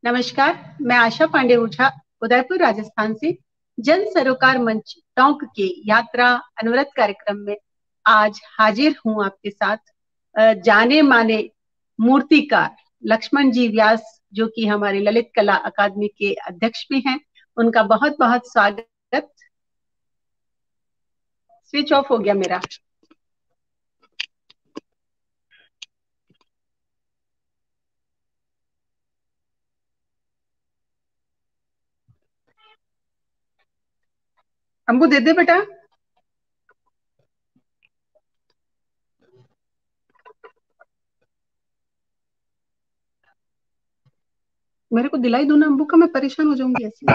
नमस्कार। मैं आशा पांडे ओझा उदयपुर राजस्थान से जन सरोकार मंच टोंक के यात्रा अनवरत कार्यक्रम में आज हाजिर हूं आपके साथ। जाने माने मूर्तिकार लक्ष्मण जी व्यास, जो कि हमारे ललित कला अकादमी के अध्यक्ष भी हैं, उनका बहुत बहुत स्वागत। स्विच ऑफ हो गया मेरा। अंबू दे दे बेटा। मेरे को दिलाई दो ना अंबू का, मैं परेशान हो जाऊंगी ऐसे।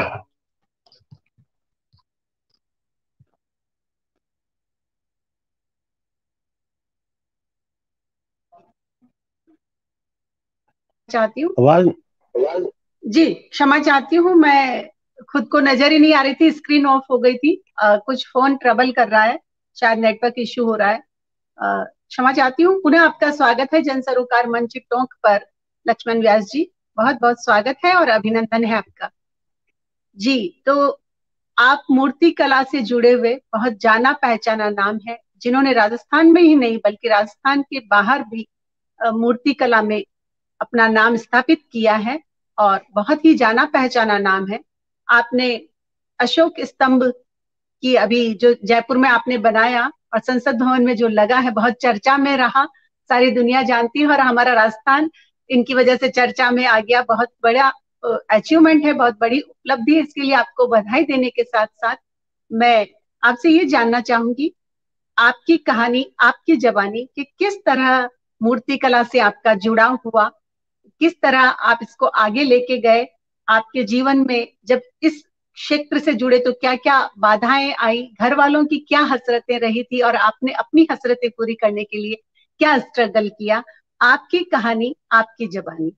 चाहती हूँ आवाज। जी, क्षमा चाहती हूँ। मैं खुद को नजर ही नहीं आ रही थी, स्क्रीन ऑफ हो गई थी। कुछ फोन ट्रबल कर रहा है, शायद नेटवर्क इश्यू हो रहा है। क्षमा चाहती हूँ। पुनः आपका स्वागत है जन सरोकार मंच टोंक पर। लक्ष्मण व्यास जी, बहुत बहुत स्वागत है और अभिनंदन है आपका। जी, तो आप मूर्ति कला से जुड़े हुए बहुत जाना पहचाना नाम है, जिन्होंने राजस्थान में ही नहीं बल्कि राजस्थान के बाहर भी मूर्ति कला में अपना नाम स्थापित किया है और बहुत ही जाना पहचाना नाम है। आपने अशोक स्तंभ की अभी जो जयपुर में आपने बनाया और संसद भवन में जो लगा है, बहुत चर्चा में रहा, सारी दुनिया जानती है और हमारा राजस्थान इनकी वजह से चर्चा में आ गया। बहुत बड़ा अचीवमेंट है, बहुत बड़ी उपलब्धि है। इसके लिए आपको बधाई देने के साथ साथ मैं आपसे ये जानना चाहूंगी, आपकी कहानी, आपकी जवानी कि किस तरह मूर्ति कला से आपका जुड़ाव हुआ, किस तरह आप इसको आगे लेके गए आपके जीवन में। जब इस क्षेत्र से जुड़े तो क्या क्या बाधाएं आई, घर वालों की क्या हसरतें रही थी और आपने अपनी हसरतें पूरी करने के लिए क्या स्ट्रगल किया। आपकी कहानी, आपकी जवानी।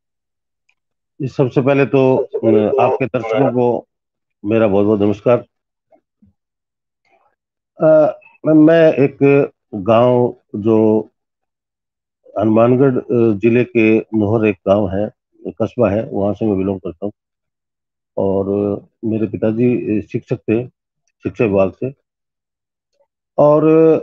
सबसे पहले तो आपके दर्शकों को मेरा बहुत बहुत नमस्कार। मैं एक गांव जो हनुमानगढ़ जिले के नोहर एक गांव है, कस्बा है, वहां से मैं बिलोंग करता हूँ। और मेरे पिताजी शिक्षक थे, शिक्षा विभाग से। और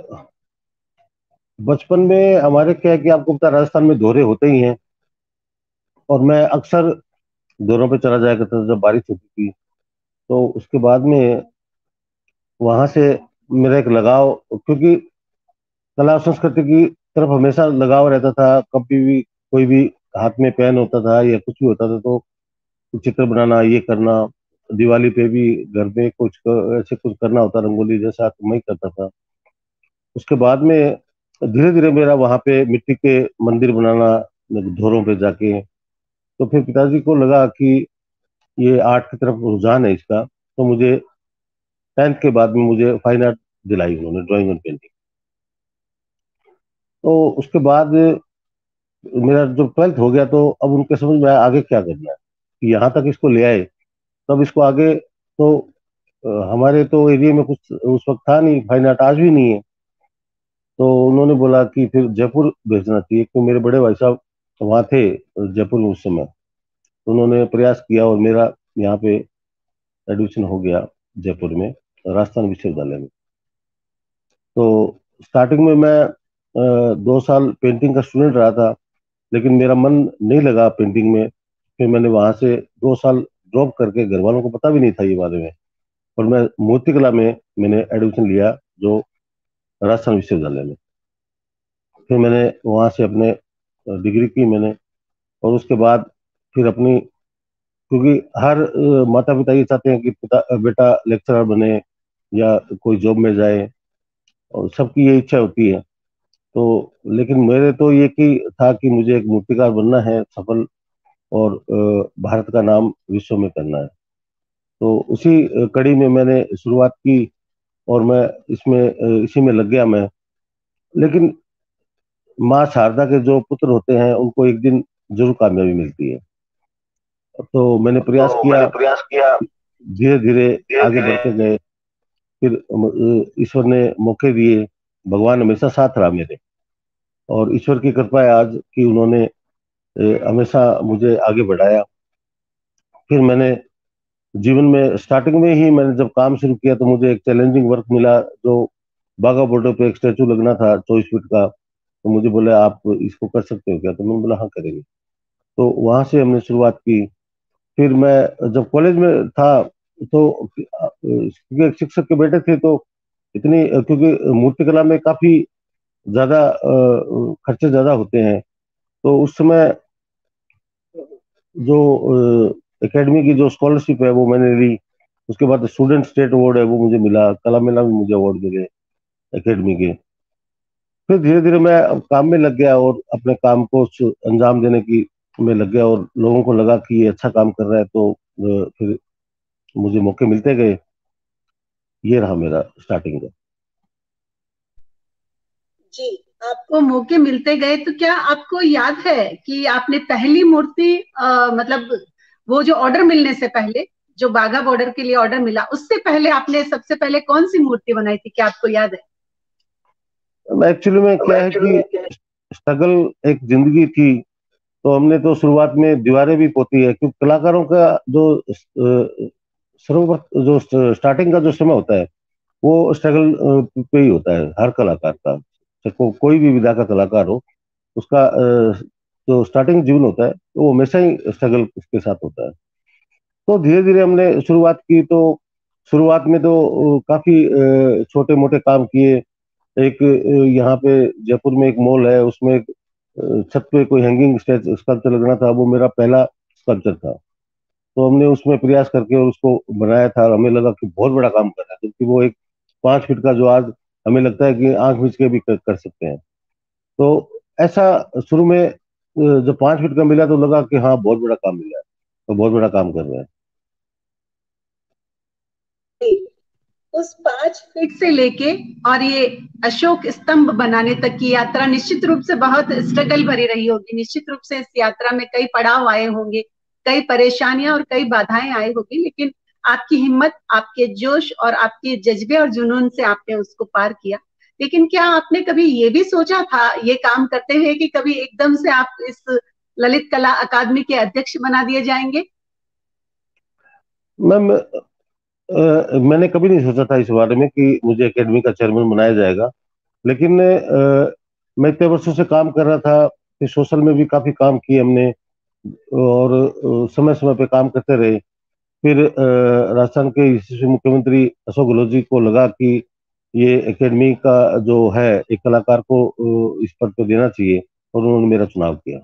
बचपन में हमारे क्या है कि आपको पता है, राजस्थान में दौरे होते ही हैं। और मैं अक्सर दौरों पे चला जाया करता था जब बारिश होती थी। तो उसके बाद में वहां से मेरा एक लगाव, क्योंकि कला और संस्कृति की तरफ हमेशा लगाव रहता था। कभी भी कोई भी हाथ में पेन होता था या कुछ भी होता था तो चित्र बनाना, ये करना। दिवाली पे भी घर में ऐसे कुछ करना होता, रंगोली जैसा, तो मैं ही करता था। उसके बाद में धीरे धीरे मेरा वहां पे मिट्टी के मंदिर बनाना, धोरों पे जाके। तो फिर पिताजी को लगा कि ये आर्ट की तरफ रुझान है इसका। तो मुझे 10th के बाद में मुझे फाइन आर्ट दिलाई उन्होंने, ड्राइंग एंड पेंटिंग। तो उसके बाद मेरा जब 12th हो गया तो अब उनके समझ में आया आगे क्या करना है, कि यहाँ तक इसको ले आए। तब इसको आगे तो हमारे तो एरिया में कुछ उस वक्त था नहीं, फाइन आर्ट आज भी नहीं है। तो उन्होंने बोला कि फिर जयपुर भेजना चाहिए, क्योंकि मेरे बड़े भाई साहब वहाँ थे जयपुर में उस समय। तो उन्होंने प्रयास किया और मेरा यहाँ पे एडमिशन हो गया जयपुर में, राजस्थान विश्वविद्यालय में। तो स्टार्टिंग में मैं 2 साल पेंटिंग का स्टूडेंट रहा था, लेकिन मेरा मन नहीं लगा पेंटिंग में। फिर मैंने वहां से 2 साल ड्रॉप करके, घर वालों को पता भी नहीं था ये बारे में, और मैं मूर्तिकला में मैंने एडमिशन लिया, जो राजस्थान विश्वविद्यालय में। फिर मैंने वहां से अपने डिग्री की मैंने। और उसके बाद फिर अपनी, क्योंकि हर माता पिता ये चाहते हैं कि बेटा लेक्चरर बने या कोई जॉब में जाए, और सबकी ये इच्छा होती है। तो लेकिन मेरे तो ये कि था कि मुझे एक मूर्तिकार बनना है सफल, और भारत का नाम विश्व में करना है। तो उसी कड़ी में मैंने शुरुआत की और मैं इसमें इसी में लग गया मैं। लेकिन माँ शारदा के जो पुत्र होते हैं उनको एक दिन जरूर कामयाबी मिलती है। तो मैंने प्रयास किया, धीरे धीरे आगे बढ़ते गए। फिर ईश्वर ने मौके दिए, भगवान हमेशा साथ रहा मेरे। और ईश्वर की कृपा है आज कि उन्होंने हमेशा मुझे आगे बढ़ाया। फिर मैंने जीवन में स्टार्टिंग में ही मैंने जब काम शुरू किया तो मुझे एक चैलेंजिंग वर्क मिला, जो बाघा बॉर्डर पे एक स्टैचू लगना था 24 फीट का। तो मुझे बोले आप इसको कर सकते हो क्या, तो मैंने बोला हाँ करेंगे। तो वहां से हमने शुरुआत की। फिर मैं जब कॉलेज में था तो क्योंकि एक शिक्षक के बेटे थे, तो इतनी क्योंकि मूर्तिकला में काफी ज्यादा खर्चे ज्यादा होते हैं, तो उस समय जो एकेडमी की जो स्कॉलरशिप है वो मैंने ली। उसके बाद स्टूडेंट स्टेट अवार्ड है वो मुझे मिला, कला मेला में मुझे अवार्ड मिले एकेडमी के। फिर धीरे धीरे मैं अब काम में लग गया और अपने काम को अंजाम देने की में लग गया, और लोगों को लगा कि ये अच्छा काम कर रहा है, तो फिर मुझे मौके मिलते गए। ये रहा मेरा स्टार्टिंग का। जी, आपको मौके मिलते गए तो क्या आपको याद है कि आपने पहली मूर्ति मतलब वो जो ऑर्डर मिलने से पहले, जो बाघा बॉर्डर के लिए ऑर्डर मिला उससे पहले आपने सबसे पहले कौन सी मूर्ति बनाई थी, क्या आपको याद है? एक्चुअली में क्या है कि स्ट्रगल एक जिंदगी थी, तो हमने तो शुरुआत में दीवारें भी पोती है, क्योंकि कलाकारों का जो सर्वप्रथम जो स्टार्टिंग का जो समय होता है वो स्ट्रगल पे ही होता है हर कलाकार का। चाहे कोई भी विधा का कलाकार हो, उसका जो स्टार्टिंग जीवन होता है तो वो हमेशा ही स्ट्रगल के साथ होता है। तो धीरे धीरे हमने शुरुआत की, तो शुरुआत में तो काफी छोटे मोटे काम किए। एक यहाँ पे जयपुर में एक मॉल है, उसमें एक छत पे कोई हैंगिंग स्कल्पचर लगना था, वो मेरा पहला स्कल्पचर था। तो हमने उसमें प्रयास करके और उसको बनाया था, और हमें लगा कि बहुत बड़ा काम कर रहा है, जबकि वो एक 5 फीट का जो आज हमें लगता है कि आंख मीच के भी कर सकते हैं। तो ऐसा शुरू में जब 5 फीट का मिला तो लगा कि हाँ बहुत बड़ा काम मिला है, तो बहुत बड़ा काम कर रहे हैं। उस 5 फीट से लेके और ये अशोक स्तंभ बनाने तक की यात्रा निश्चित रूप से बहुत स्ट्रगल भरी रही होगी। निश्चित रूप से इस यात्रा में कई पड़ाव आए होंगे, कई परेशानियां और कई बाधाएं आई होगी, लेकिन आपकी हिम्मत, आपके जोश और आपके जज्बे और जुनून से आपने उसको पार किया। लेकिन क्या आपने कभी ये भी सोचा था ये काम करते हुए कि कभी एकदम से आप इस ललित कला अकादमी के अध्यक्ष बना दिए जाएंगे? मैम मैंने कभी नहीं सोचा था इस बारे में कि मुझे एकेडमी का चेयरमैन बनाया जाएगा। लेकिन मैं इतने वर्षों से काम कर रहा था कि सोशल में भी काफी काम किए हमने, और समय समय पे काम करते रहे। फिर राजस्थान के यशस्वी मुख्यमंत्री अशोक गहलोत जी को लगा कि ये एकेडमी का जो है एक कलाकार को इस पद पे देना चाहिए, और उन्होंने मेरा चुनाव किया।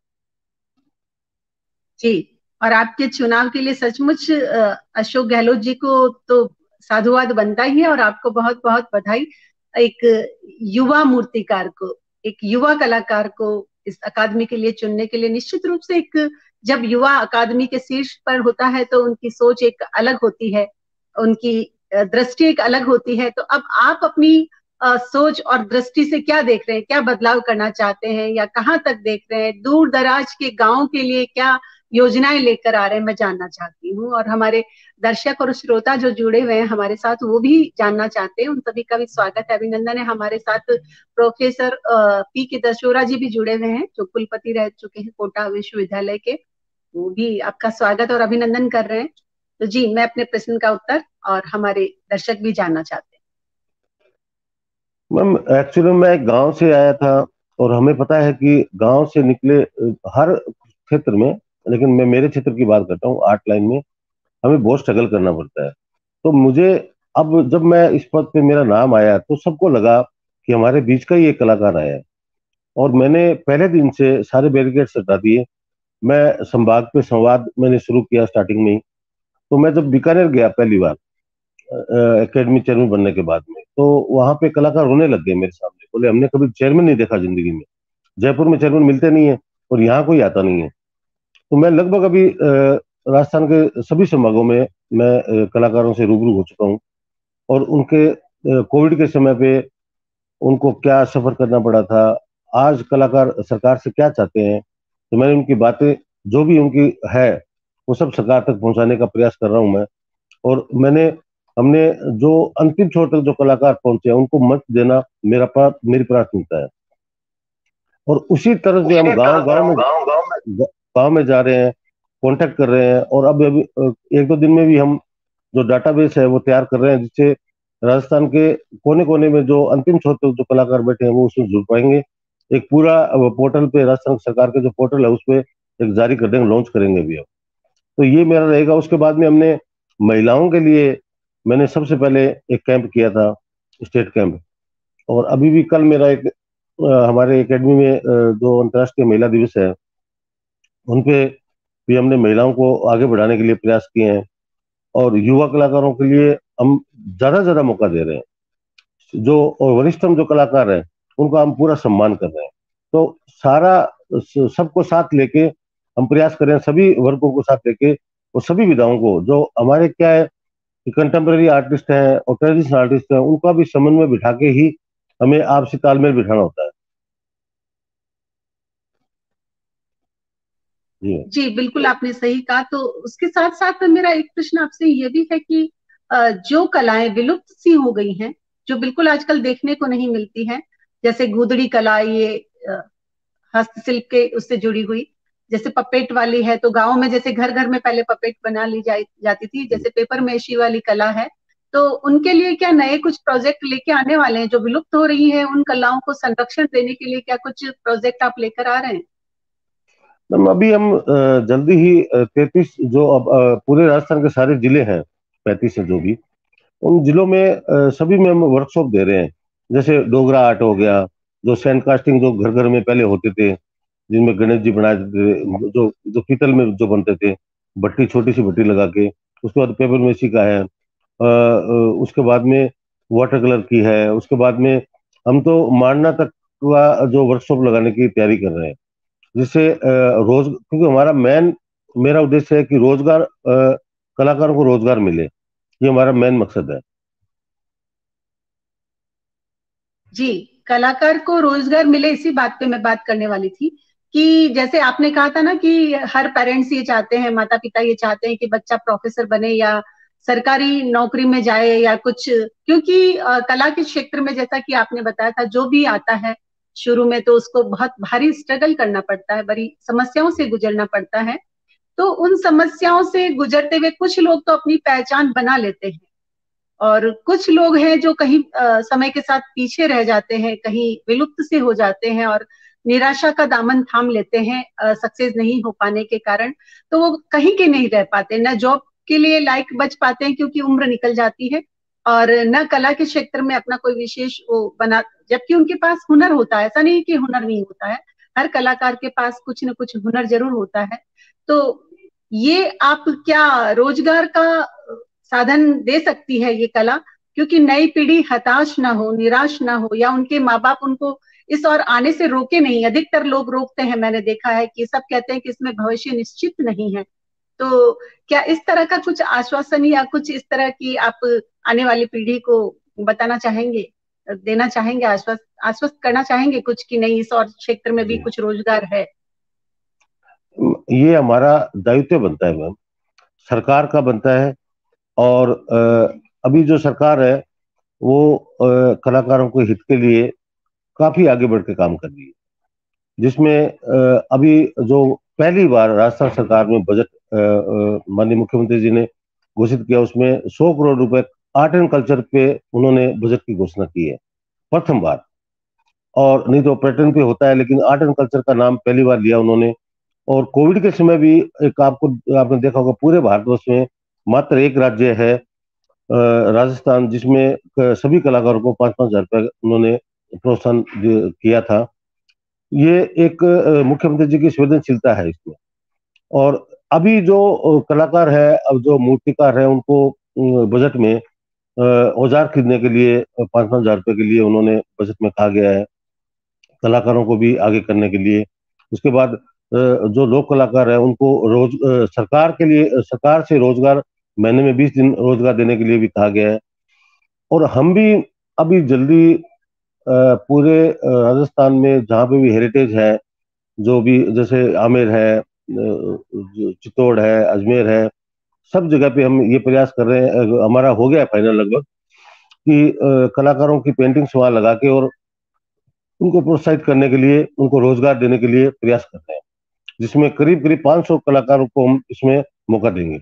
जी, और आपके चुनाव के लिए सचमुच अशोक गहलोत जी को तो साधुवाद बनता ही है, और आपको बहुत बहुत बधाई। एक युवा मूर्तिकार को, एक युवा कलाकार को इस अकादमी के लिए चुनने के लिए निश्चित रूप से एक, जब युवा अकादमी के शीर्ष पर होता है तो उनकी सोच एक अलग होती है, उनकी दृष्टि एक अलग होती है। तो अब आप अपनी सोच और दृष्टि से क्या देख रहे हैं, क्या बदलाव करना चाहते हैं, या कहाँ तक देख रहे हैं, दूर दराज के गांव के लिए क्या योजनाएं लेकर आ रहे हैं, मैं जानना चाहती हूँ। और हमारे दर्शक और श्रोता जो जुड़े हुए हैं हमारे साथ वो भी जानना चाहते हैं, उन सभी का भी स्वागत है, अभिनंदन है। हमारे साथ प्रोफेसर पी के दशोरा जी भी जुड़े हुए हैं, जो कुलपति रह चुके हैं कोटा विश्वविद्यालय के। वो भी आपका स्वागत और अभिनंदन कर रहे हैं। तो जी, मैं अपने प्रश्न का उत्तर और हमारे दर्शक भी जानना चाहते मैम एक्चुअली मैं एक गांव से आया था, और हमें पता है कि गांव से निकले हर क्षेत्र में, लेकिन मैं मेरे क्षेत्र की बात करता हूँ, आर्ट लाइन में हमें बहुत स्ट्रगल करना पड़ता है। तो मुझे अब जब मैं इस पद पे मेरा नाम आया तो सबको लगा कि हमारे बीच का ही एक कलाकार आया है, और मैंने पहले दिन से सारे बैरिकेड्स हटा दिए। मैं संवाद पे संवाद मैंने शुरू किया स्टार्टिंग में ही। तो मैं जब बीकानेर गया पहली बार एकेडमी चेयरमैन बनने के बाद में, तो वहां पे कलाकार रोने लग गए मेरे सामने, बोले हमने कभी चेयरमैन नहीं देखा जिंदगी में, जयपुर में चेयरमैन मिलते नहीं है और यहाँ कोई आता नहीं है। तो मैं लगभग अभी राजस्थान के सभी संभागों में मैं कलाकारों से रूबरू हो चुका हूँ, और उनके कोविड के समय पे उनको क्या सफर करना पड़ा था, आज कलाकार सरकार से क्या चाहते हैं, तो मैंने उनकी बातें जो भी उनकी है वो सब सरकार तक पहुंचाने का प्रयास कर रहा हूं मैं। और हमने जो अंतिम छोर तक जो कलाकार पहुंचे हैं उनको मंच देना मेरी प्राथमिकता है। और उसी तरह से हम गांव गांव में जा रहे हैं, कांटेक्ट कर रहे हैं, और अब अभी एक दो दिन में भी हम जो डाटाबेस है वो तैयार कर रहे हैं, जिससे राजस्थान के कोने कोने में जो अंतिम छोर पे जो कलाकार बैठे हैं वो उसमें जुड़ पाएंगे। एक पूरा पोर्टल पे, राजस्थान सरकार के जो पोर्टल है उस पे एक जारी कर देंगे, लॉन्च करेंगे अभी अब। तो ये मेरा रहेगा। उसके बाद में हमने महिलाओं के लिए, मैंने सबसे पहले एक कैंप किया था, स्टेट कैंप। और अभी भी कल मेरा एक हमारे एकेडमी में जो अंतर्राष्ट्रीय महिला दिवस है उन पे भी हमने महिलाओं को आगे बढ़ाने के लिए प्रयास किए हैं। और युवा कलाकारों के लिए हम ज्यादा से ज्यादा मौका दे रहे हैं। जो और वरिष्ठतम जो कलाकार हैं उनका हम पूरा सम्मान कर रहे हैं। तो सारा सबको साथ लेके हम प्रयास करें, सभी वर्गों को साथ लेके, और सभी विधाओं को, जो हमारे क्या है कि कंटेम्प्रेरी आर्टिस्ट हैं और ट्रेडिशनल आर्टिस्ट हैं, उनका भी समन्वय बिठा के ही हमें आपसी तालमेल बिठाना होता है। जी। जी बिल्कुल, आपने सही कहा। तो उसके साथ साथ मेरा एक प्रश्न आपसे ये भी है कि जो कलाएं विलुप्त सी हो गई हैं, जो बिल्कुल आजकल देखने को नहीं मिलती हैं, जैसे गुदड़ी कला, ये हस्तशिल्प के उससे जुड़ी हुई, जैसे पपेट वाली है, तो गाँव में जैसे घर घर में पहले पपेट बना ली जाती थी, जैसे पेपर मेशी वाली कला है, तो उनके लिए क्या नए कुछ प्रोजेक्ट लेके आने वाले हैं? जो विलुप्त हो रही है उन कलाओं को संरक्षण देने के लिए क्या कुछ प्रोजेक्ट आप लेकर आ रहे हैं? मैम अभी हम जल्दी ही 33 जो अब पूरे राजस्थान के सारे जिले हैं, 35 है जो भी, उन जिलों में सभी में हम वर्कशॉप दे रहे हैं। जैसे डोगरा आर्ट हो गया, जो सैंड कास्टिंग जो घर घर में पहले होते थे, जिनमें गणेश जी बनाए जाते थे, जो जो पीतल में जो बनते थे, भट्टी, छोटी सी भट्टी लगा के। उसके बाद पेपर मेसी का है, उसके बाद में वाटर कलर की है। उसके बाद में हम तो मांडना तक का जो वर्कशॉप लगाने की तैयारी कर रहे हैं, जिससे रोज, क्योंकि हमारा मेन, मेरा उद्देश्य है कि रोजगार, कलाकारों को रोजगार मिले, ये हमारा मेन मकसद है। जी, कलाकार को रोजगार मिले, इसी बात पे मैं बात करने वाली थी कि जैसे आपने कहा था ना कि हर पेरेंट्स ये चाहते हैं, माता पिता ये चाहते हैं कि बच्चा प्रोफेसर बने या सरकारी नौकरी में जाए या कुछ, क्योंकि कला के क्षेत्र में जैसा कि आपने बताया था, जो भी आता है शुरू में तो उसको बहुत भारी स्ट्रगल करना पड़ता है, बड़ी समस्याओं से गुजरना पड़ता है। तो उन समस्याओं से गुजरते हुए कुछ लोग तो अपनी पहचान बना लेते हैं, और कुछ लोग हैं जो कहीं समय के साथ पीछे रह जाते हैं, कहीं विलुप्त से हो जाते हैं और निराशा का दामन थाम लेते हैं सक्सेस नहीं हो पाने के कारण। तो वो कहीं के नहीं रह पाते, न जॉब के लिए लायक बच पाते हैं क्योंकि उम्र निकल जाती है, और न कला के क्षेत्र में अपना कोई विशेष वो बना, जबकि उनके पास हुनर होता है, ऐसा नहीं कि हुनर नहीं होता है, हर कलाकार के पास कुछ न कुछ हुनर जरूर होता है। तो ये आप क्या रोजगार का साधन दे सकती है ये कला, क्योंकि नई पीढ़ी हताश ना हो, निराश ना हो, या उनके माँ बाप उनको इस और आने से रोके नहीं। अधिकतर लोग रोकते हैं, मैंने देखा है कि सब कहते हैं कि इसमें भविष्य निश्चित नहीं है। तो क्या इस तरह का कुछ आश्वासन या कुछ इस तरह की आप आने वाली पीढ़ी को बताना चाहेंगे, देना चाहेंगे, आश्वस्त आश्वस्त करना चाहेंगे कुछ कि नहीं, इस और क्षेत्र में भी जी, कुछ रोजगार है? ये हमारा दायित्व बनता है मैम, सरकार का बनता है। और अभी जो सरकार है वो कलाकारों के हित के लिए काफी आगे बढ़ के काम कर रही है, जिसमें अभी जो पहली बार राजस्थान सरकार में बजट माननीय मुख्यमंत्री जी ने घोषित किया, उसमें 100 करोड़ रुपए आर्ट एंड कल्चर पे उन्होंने बजट की घोषणा की है, प्रथम बार। और नहीं तो पर्यटन पे होता है, लेकिन आर्ट एंड कल्चर का नाम पहली बार लिया उन्होंने। और कोविड के समय भी एक, आपको आपने देखा होगा, पूरे भारतवर्ष में मात्र एक राज्य है राजस्थान, जिसमें सभी कलाकारों को 5-5 हजार रुपये उन्होंने प्रोत्साहन किया था। ये एक मुख्यमंत्री जी की संवेदनशीलता है इसमें। और अभी जो कलाकार है, अब जो मूर्तिकार है, उनको बजट में औजार खरीदने के लिए 5-5 हजार रुपये के लिए उन्होंने बजट में कहा गया है, कलाकारों को भी आगे करने के लिए। उसके बाद जो लोक कलाकार है उनको सरकार के लिए, सरकार से रोजगार, महीने में 20 दिन रोजगार देने के लिए भी कहा गया है। और हम भी अभी जल्दी पूरे राजस्थान में जहाँ पे भी हेरिटेज है, जो भी, जैसे आमेर है, चित्तौड़ है, अजमेर है, सब जगह पे हम ये प्रयास कर रहे हैं। हमारा हो गया फाइनल लगभग कि कलाकारों की पेंटिंग्स वहां लगा के और उनको प्रोत्साहित करने के लिए, उनको रोजगार देने के लिए प्रयास कर रहे हैं। जिसमें करीब करीब 500 कलाकारों को हम इसमें मौका देंगे।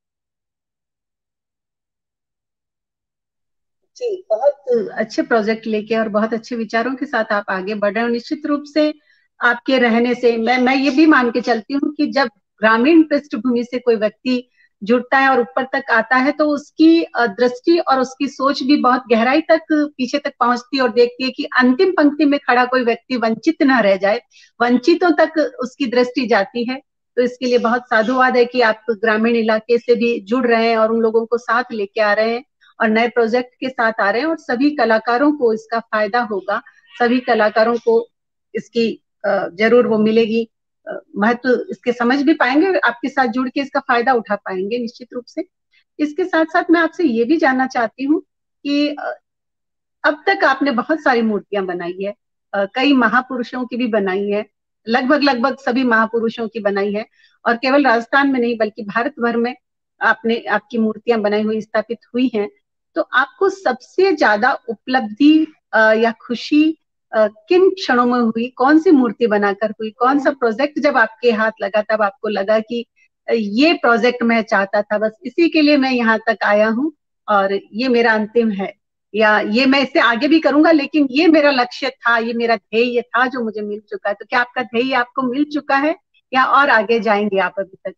जी, बहुत अच्छे प्रोजेक्ट लेके और बहुत अच्छे विचारों के साथ आप आगे बढ़ रहे हो। निश्चित रूप से आपके रहने से मैं ये भी मान के चलती हूँ कि जब ग्रामीण पृष्ठभूमि से कोई व्यक्ति जुड़ता है और ऊपर तक आता है तो उसकी दृष्टि और उसकी सोच भी बहुत गहराई तक पीछे तक पहुंचती है और देखती है कि अंतिम पंक्ति में खड़ा कोई व्यक्ति वंचित न रह जाए, वंचितों तक उसकी दृष्टि जाती है। तो इसके लिए बहुत साधुवाद है कि आप ग्रामीण इलाके से भी जुड़ रहे हैं और उन लोगों को साथ लेके आ रहे हैं और नए प्रोजेक्ट के साथ आ रहे हैं और सभी कलाकारों को इसका फायदा होगा। सभी कलाकारों को इसकी जरूर वो मिलेगी, महत्व इसके समझ भी पाएंगे, आपके साथ जुड़ के इसका फायदा उठा पाएंगे निश्चित रूप से। इसके साथ साथ मैं आपसे ये भी जानना चाहती हूँ कि अब तक आपने बहुत सारी मूर्तियां बनाई है, कई महापुरुषों की भी बनाई है, लगभग लगभग सभी महापुरुषों की बनाई है और केवल राजस्थान में नहीं बल्कि भारत भर में आपने आपकी मूर्तियां बनाई हुई स्थापित हुई हैं। तो आपको सबसे ज्यादा उपलब्धि या खुशी किन क्षणों में हुई, कौन सी मूर्ति बनाकर हुई, कौन सा प्रोजेक्ट जब आपके हाथ लगा तब आपको लगा कि ये प्रोजेक्ट मैं चाहता था, बस इसी के लिए मैं यहाँ तक आया हूँ और ये मेरा अंतिम है, या ये मैं इससे आगे भी करूंगा लेकिन ये मेरा लक्ष्य था, ये मेरा ध्येय था जो मुझे मिल चुका है। तो क्या आपका ध्येय आपको मिल चुका है या और आगे जाएंगे आप अभी तक?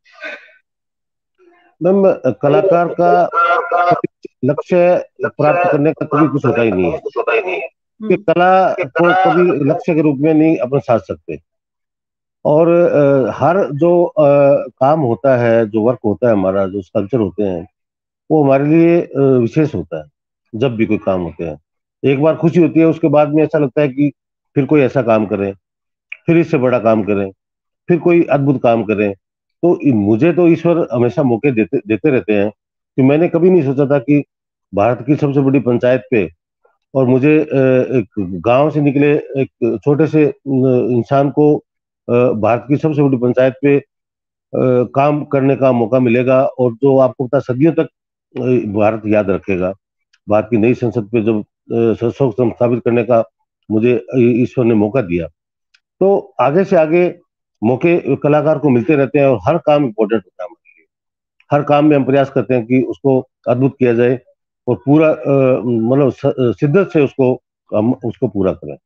मैम, कलाकार का लक्ष्य प्राप्त करने का कभी कुछ होता ही नहीं है कि कला को कभी लक्ष्य के रूप में नहीं अपन साध सकते। और हर जो काम होता है, जो वर्क होता है, हमारा जो स्कल्पचर होते हैं, वो हमारे लिए विशेष होता है। जब भी कोई काम होते हैं, एक बार खुशी होती है, उसके बाद में ऐसा लगता है कि फिर कोई ऐसा काम करें, फिर इससे बड़ा काम करें, फिर कोई अद्भुत काम करें। तो मुझे तो ईश्वर हमेशा मौके देते देते रहते हैं कि मैंने कभी नहीं सोचा था कि भारत की सबसे बड़ी पंचायत पे और मुझे एक गांव से निकले एक छोटे से इंसान को भारत की सबसे बड़ी पंचायत पे काम करने का मौका मिलेगा, और जो आपको पता सदियों तक भारत याद रखेगा। भारत की नई संसद पे जब सशक्त स्थापित करने का मुझे ईश्वर ने मौका दिया, तो आगे से आगे मौके कलाकार को मिलते रहते हैं और हर काम इम्पोर्टेंट होता है हमारे लिए। हर काम में हम प्रयास करते हैं कि उसको अद्भुत किया जाए और पूरा मतलब शिद्दत से उसको हम उसको पूरा करें।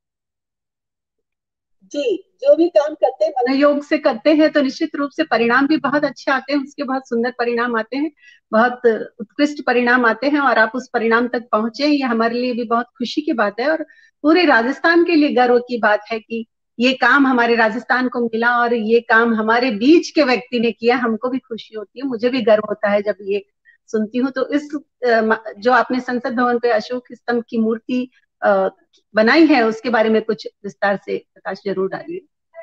जी, जो भी काम करते हैं मनोयोग से करते हैं तो निश्चित रूप से परिणाम भी बहुत अच्छे आते हैं, उसके बहुत सुंदर परिणाम आते हैं, बहुत उत्कृष्ट परिणाम आते हैं और आप उस परिणाम तक पहुंचे, ये हमारे लिए भी बहुत खुशी की बात है और पूरे राजस्थान के लिए गर्व की बात है कि ये काम हमारे राजस्थान को मिला और ये काम हमारे बीच के व्यक्ति ने किया। हमको भी खुशी होती है, मुझे भी गर्व होता है जब ये सुनती हूँ। तो इस जो आपने संसद भवन पे अशोक स्तंभ की मूर्ति बनाई है उसके बारे में कुछ विस्तार से प्रकाश जरूर डालिए।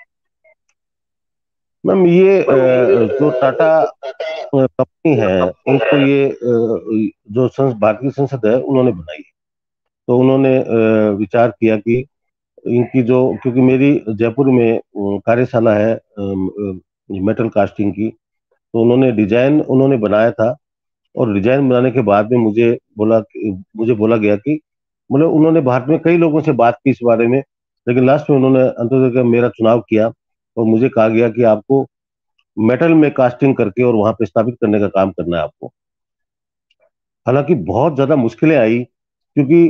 मैम, ये जो टाटा कंपनी है, इनको ये जो भारतीय संसद है उन्होंने बनाई है। तो उन्होंने विचार किया कि इनकी जो, क्योंकि मेरी जयपुर में कार्यशाला है मेटल कास्टिंग की, तो उन्होंने डिजाइन उन्होंने बनाया था। और डिजाइन बनाने के बाद में मुझे बोला गया कि, मतलब उन्होंने भारत में कई लोगों से बात की इस बारे में, लेकिन लास्ट में उन्होंने अंततः मेरा चुनाव किया और मुझे कहा गया कि आपको मेटल में कास्टिंग करके और वहां पे स्थापित करने का काम करना है आपको। हालांकि बहुत ज्यादा मुश्किलें आई, क्योंकि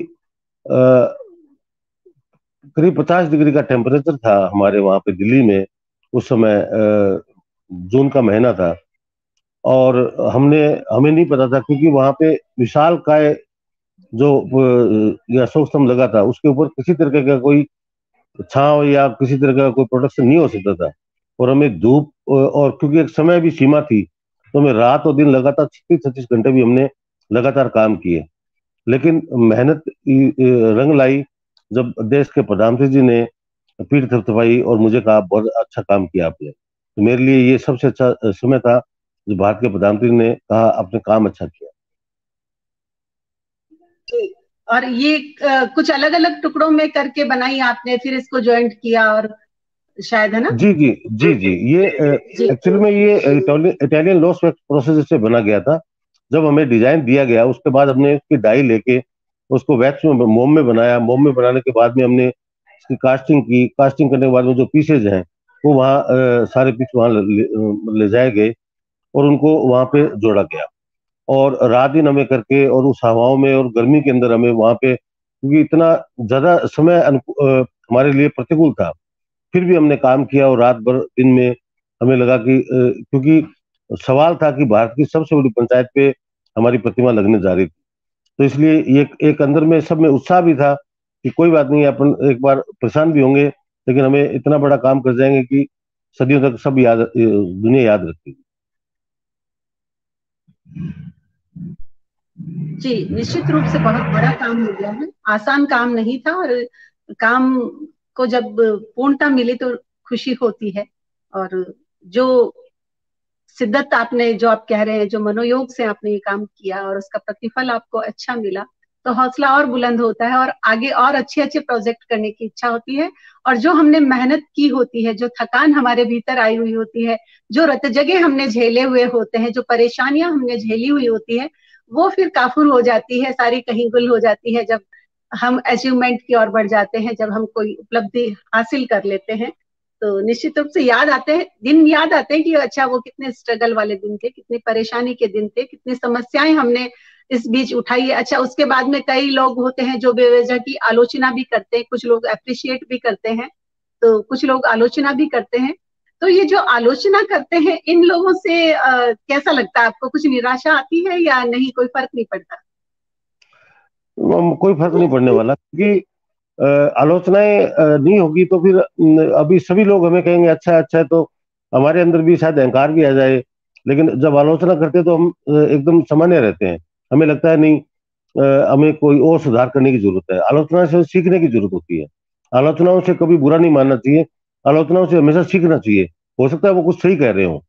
करीब 50 डिग्री का टेम्परेचर था हमारे वहां पे दिल्ली में उस समय। जून का महीना था और हमें नहीं पता था, क्योंकि वहां पे विशाल काय जो ये अशोक स्तंभ लगा था, उसके ऊपर किसी तरह का कोई छांव या किसी तरह का कोई प्रोटेक्शन नहीं हो सकता था। और हमें धूप और क्योंकि एक समय भी सीमा थी, तो हमें रात और दिन लगातार 36-36 घंटे भी हमने लगातार काम किए। लेकिन मेहनत रंग लाई जब देश के प्रधानमंत्री जी ने पीठ थपथपाई और मुझे कहा बहुत अच्छा काम किया आपने। तो मेरे लिए ये सबसे अच्छा समय था जो भारत के प्रधानमंत्री ने कहा आपने काम अच्छा किया। जी, और ये कुछ अलग अलग टुकड़ों में करके बनाई आपने, फिर इसको ज्वाइंट किया और शायद, है ना? जी जी जी जी, ये एक्चुअली में ये इटालियन लॉस प्रोसेस से बना गया था। जब हमें डिजाइन दिया गया उसके बाद हमने उसकी डाई लेके उसको वैक्स में मोम में बनाया। मोम में बनाने के बाद में हमने इसकी कास्टिंग की। कास्टिंग करने के बाद में जो पीसेज हैं वो वहाँ सारे पिक्स वहाँ ले जाए गए और उनको वहाँ पे जोड़ा गया। और रात दिन हमें करके और उस हवाओं में और गर्मी के अंदर हमें वहाँ पे, क्योंकि इतना ज्यादा समय हमारे लिए प्रतिकूल था, फिर भी हमने काम किया और रात भर दिन में हमें लगा कि क्योंकि सवाल था कि भारत की सबसे बड़ी पंचायत पे हमारी प्रतिमा लगने जा रही थी, तो इसलिए ये एक अंदर में सब में उत्साह भी था कि कोई बात नहीं, अपन एक बार परेशान भी होंगे लेकिन हमें इतना बड़ा काम कर जाएंगे कि सदियों तक सब याद, दुनिया याद रखेगी। जी, निश्चित रूप से बहुत बड़ा काम हो गया है, आसान काम नहीं था। और काम को जब पूर्णता मिली तो खुशी होती है। और जो शिद्दत आपने, जो आप कह रहे हैं, जो मनोयोग से आपने ये काम किया और उसका प्रतिफल आपको अच्छा मिला, तो हौसला और बुलंद होता है और आगे और अच्छे अच्छे प्रोजेक्ट करने की इच्छा होती है। और जो हमने मेहनत की होती है, जो थकान हमारे भीतर आई हुई होती है, जो रतजगे हमने झेले हुए होते हैं, जो परेशानियां हमने झेली हुई होती है, वो फिर काफुर हो जाती है, सारी कहीं गुल हो जाती है जब हम अचीवमेंट की ओर बढ़ जाते हैं, जब हम कोई उपलब्धि हासिल कर लेते हैं। तो निश्चित रूप से याद आते हैं दिन, याद आते हैं कि अच्छा वो कितने स्ट्रगल वाले दिन थे, कितनी परेशानी के दिन थे, कितनी समस्याएं हमने इस बीच उठाई है। अच्छा, उसके बाद में कई लोग होते हैं जो बेवजह की आलोचना भी करते हैं, कुछ लोग अप्रिशिएट भी करते हैं, तो कुछ लोग आलोचना भी करते हैं। तो ये जो आलोचना करते हैं, इन लोगों से कैसा लगता है आपको? कुछ निराशा आती है या नहीं, कोई फर्क नहीं पड़ता? कोई फर्क नहीं पड़ने वाला, क्योंकि आलोचनाएं नहीं होगी तो फिर अभी सभी लोग हमें कहेंगे अच्छा है अच्छा है, तो हमारे अंदर भी शायद अहंकार भी आ जाए। लेकिन जब आलोचना करते हैं तो हम एकदम सामान्य रहते हैं, हमें लगता है नहीं, हमें कोई और सुधार करने की जरूरत है। आलोचना से सीखने की जरूरत होती है, आलोचनाओं से कभी बुरा नहीं मानना चाहिए, आलोचनाओं से हमेशा सीखना चाहिए। हो सकता है वो कुछ सही कह रहे हो।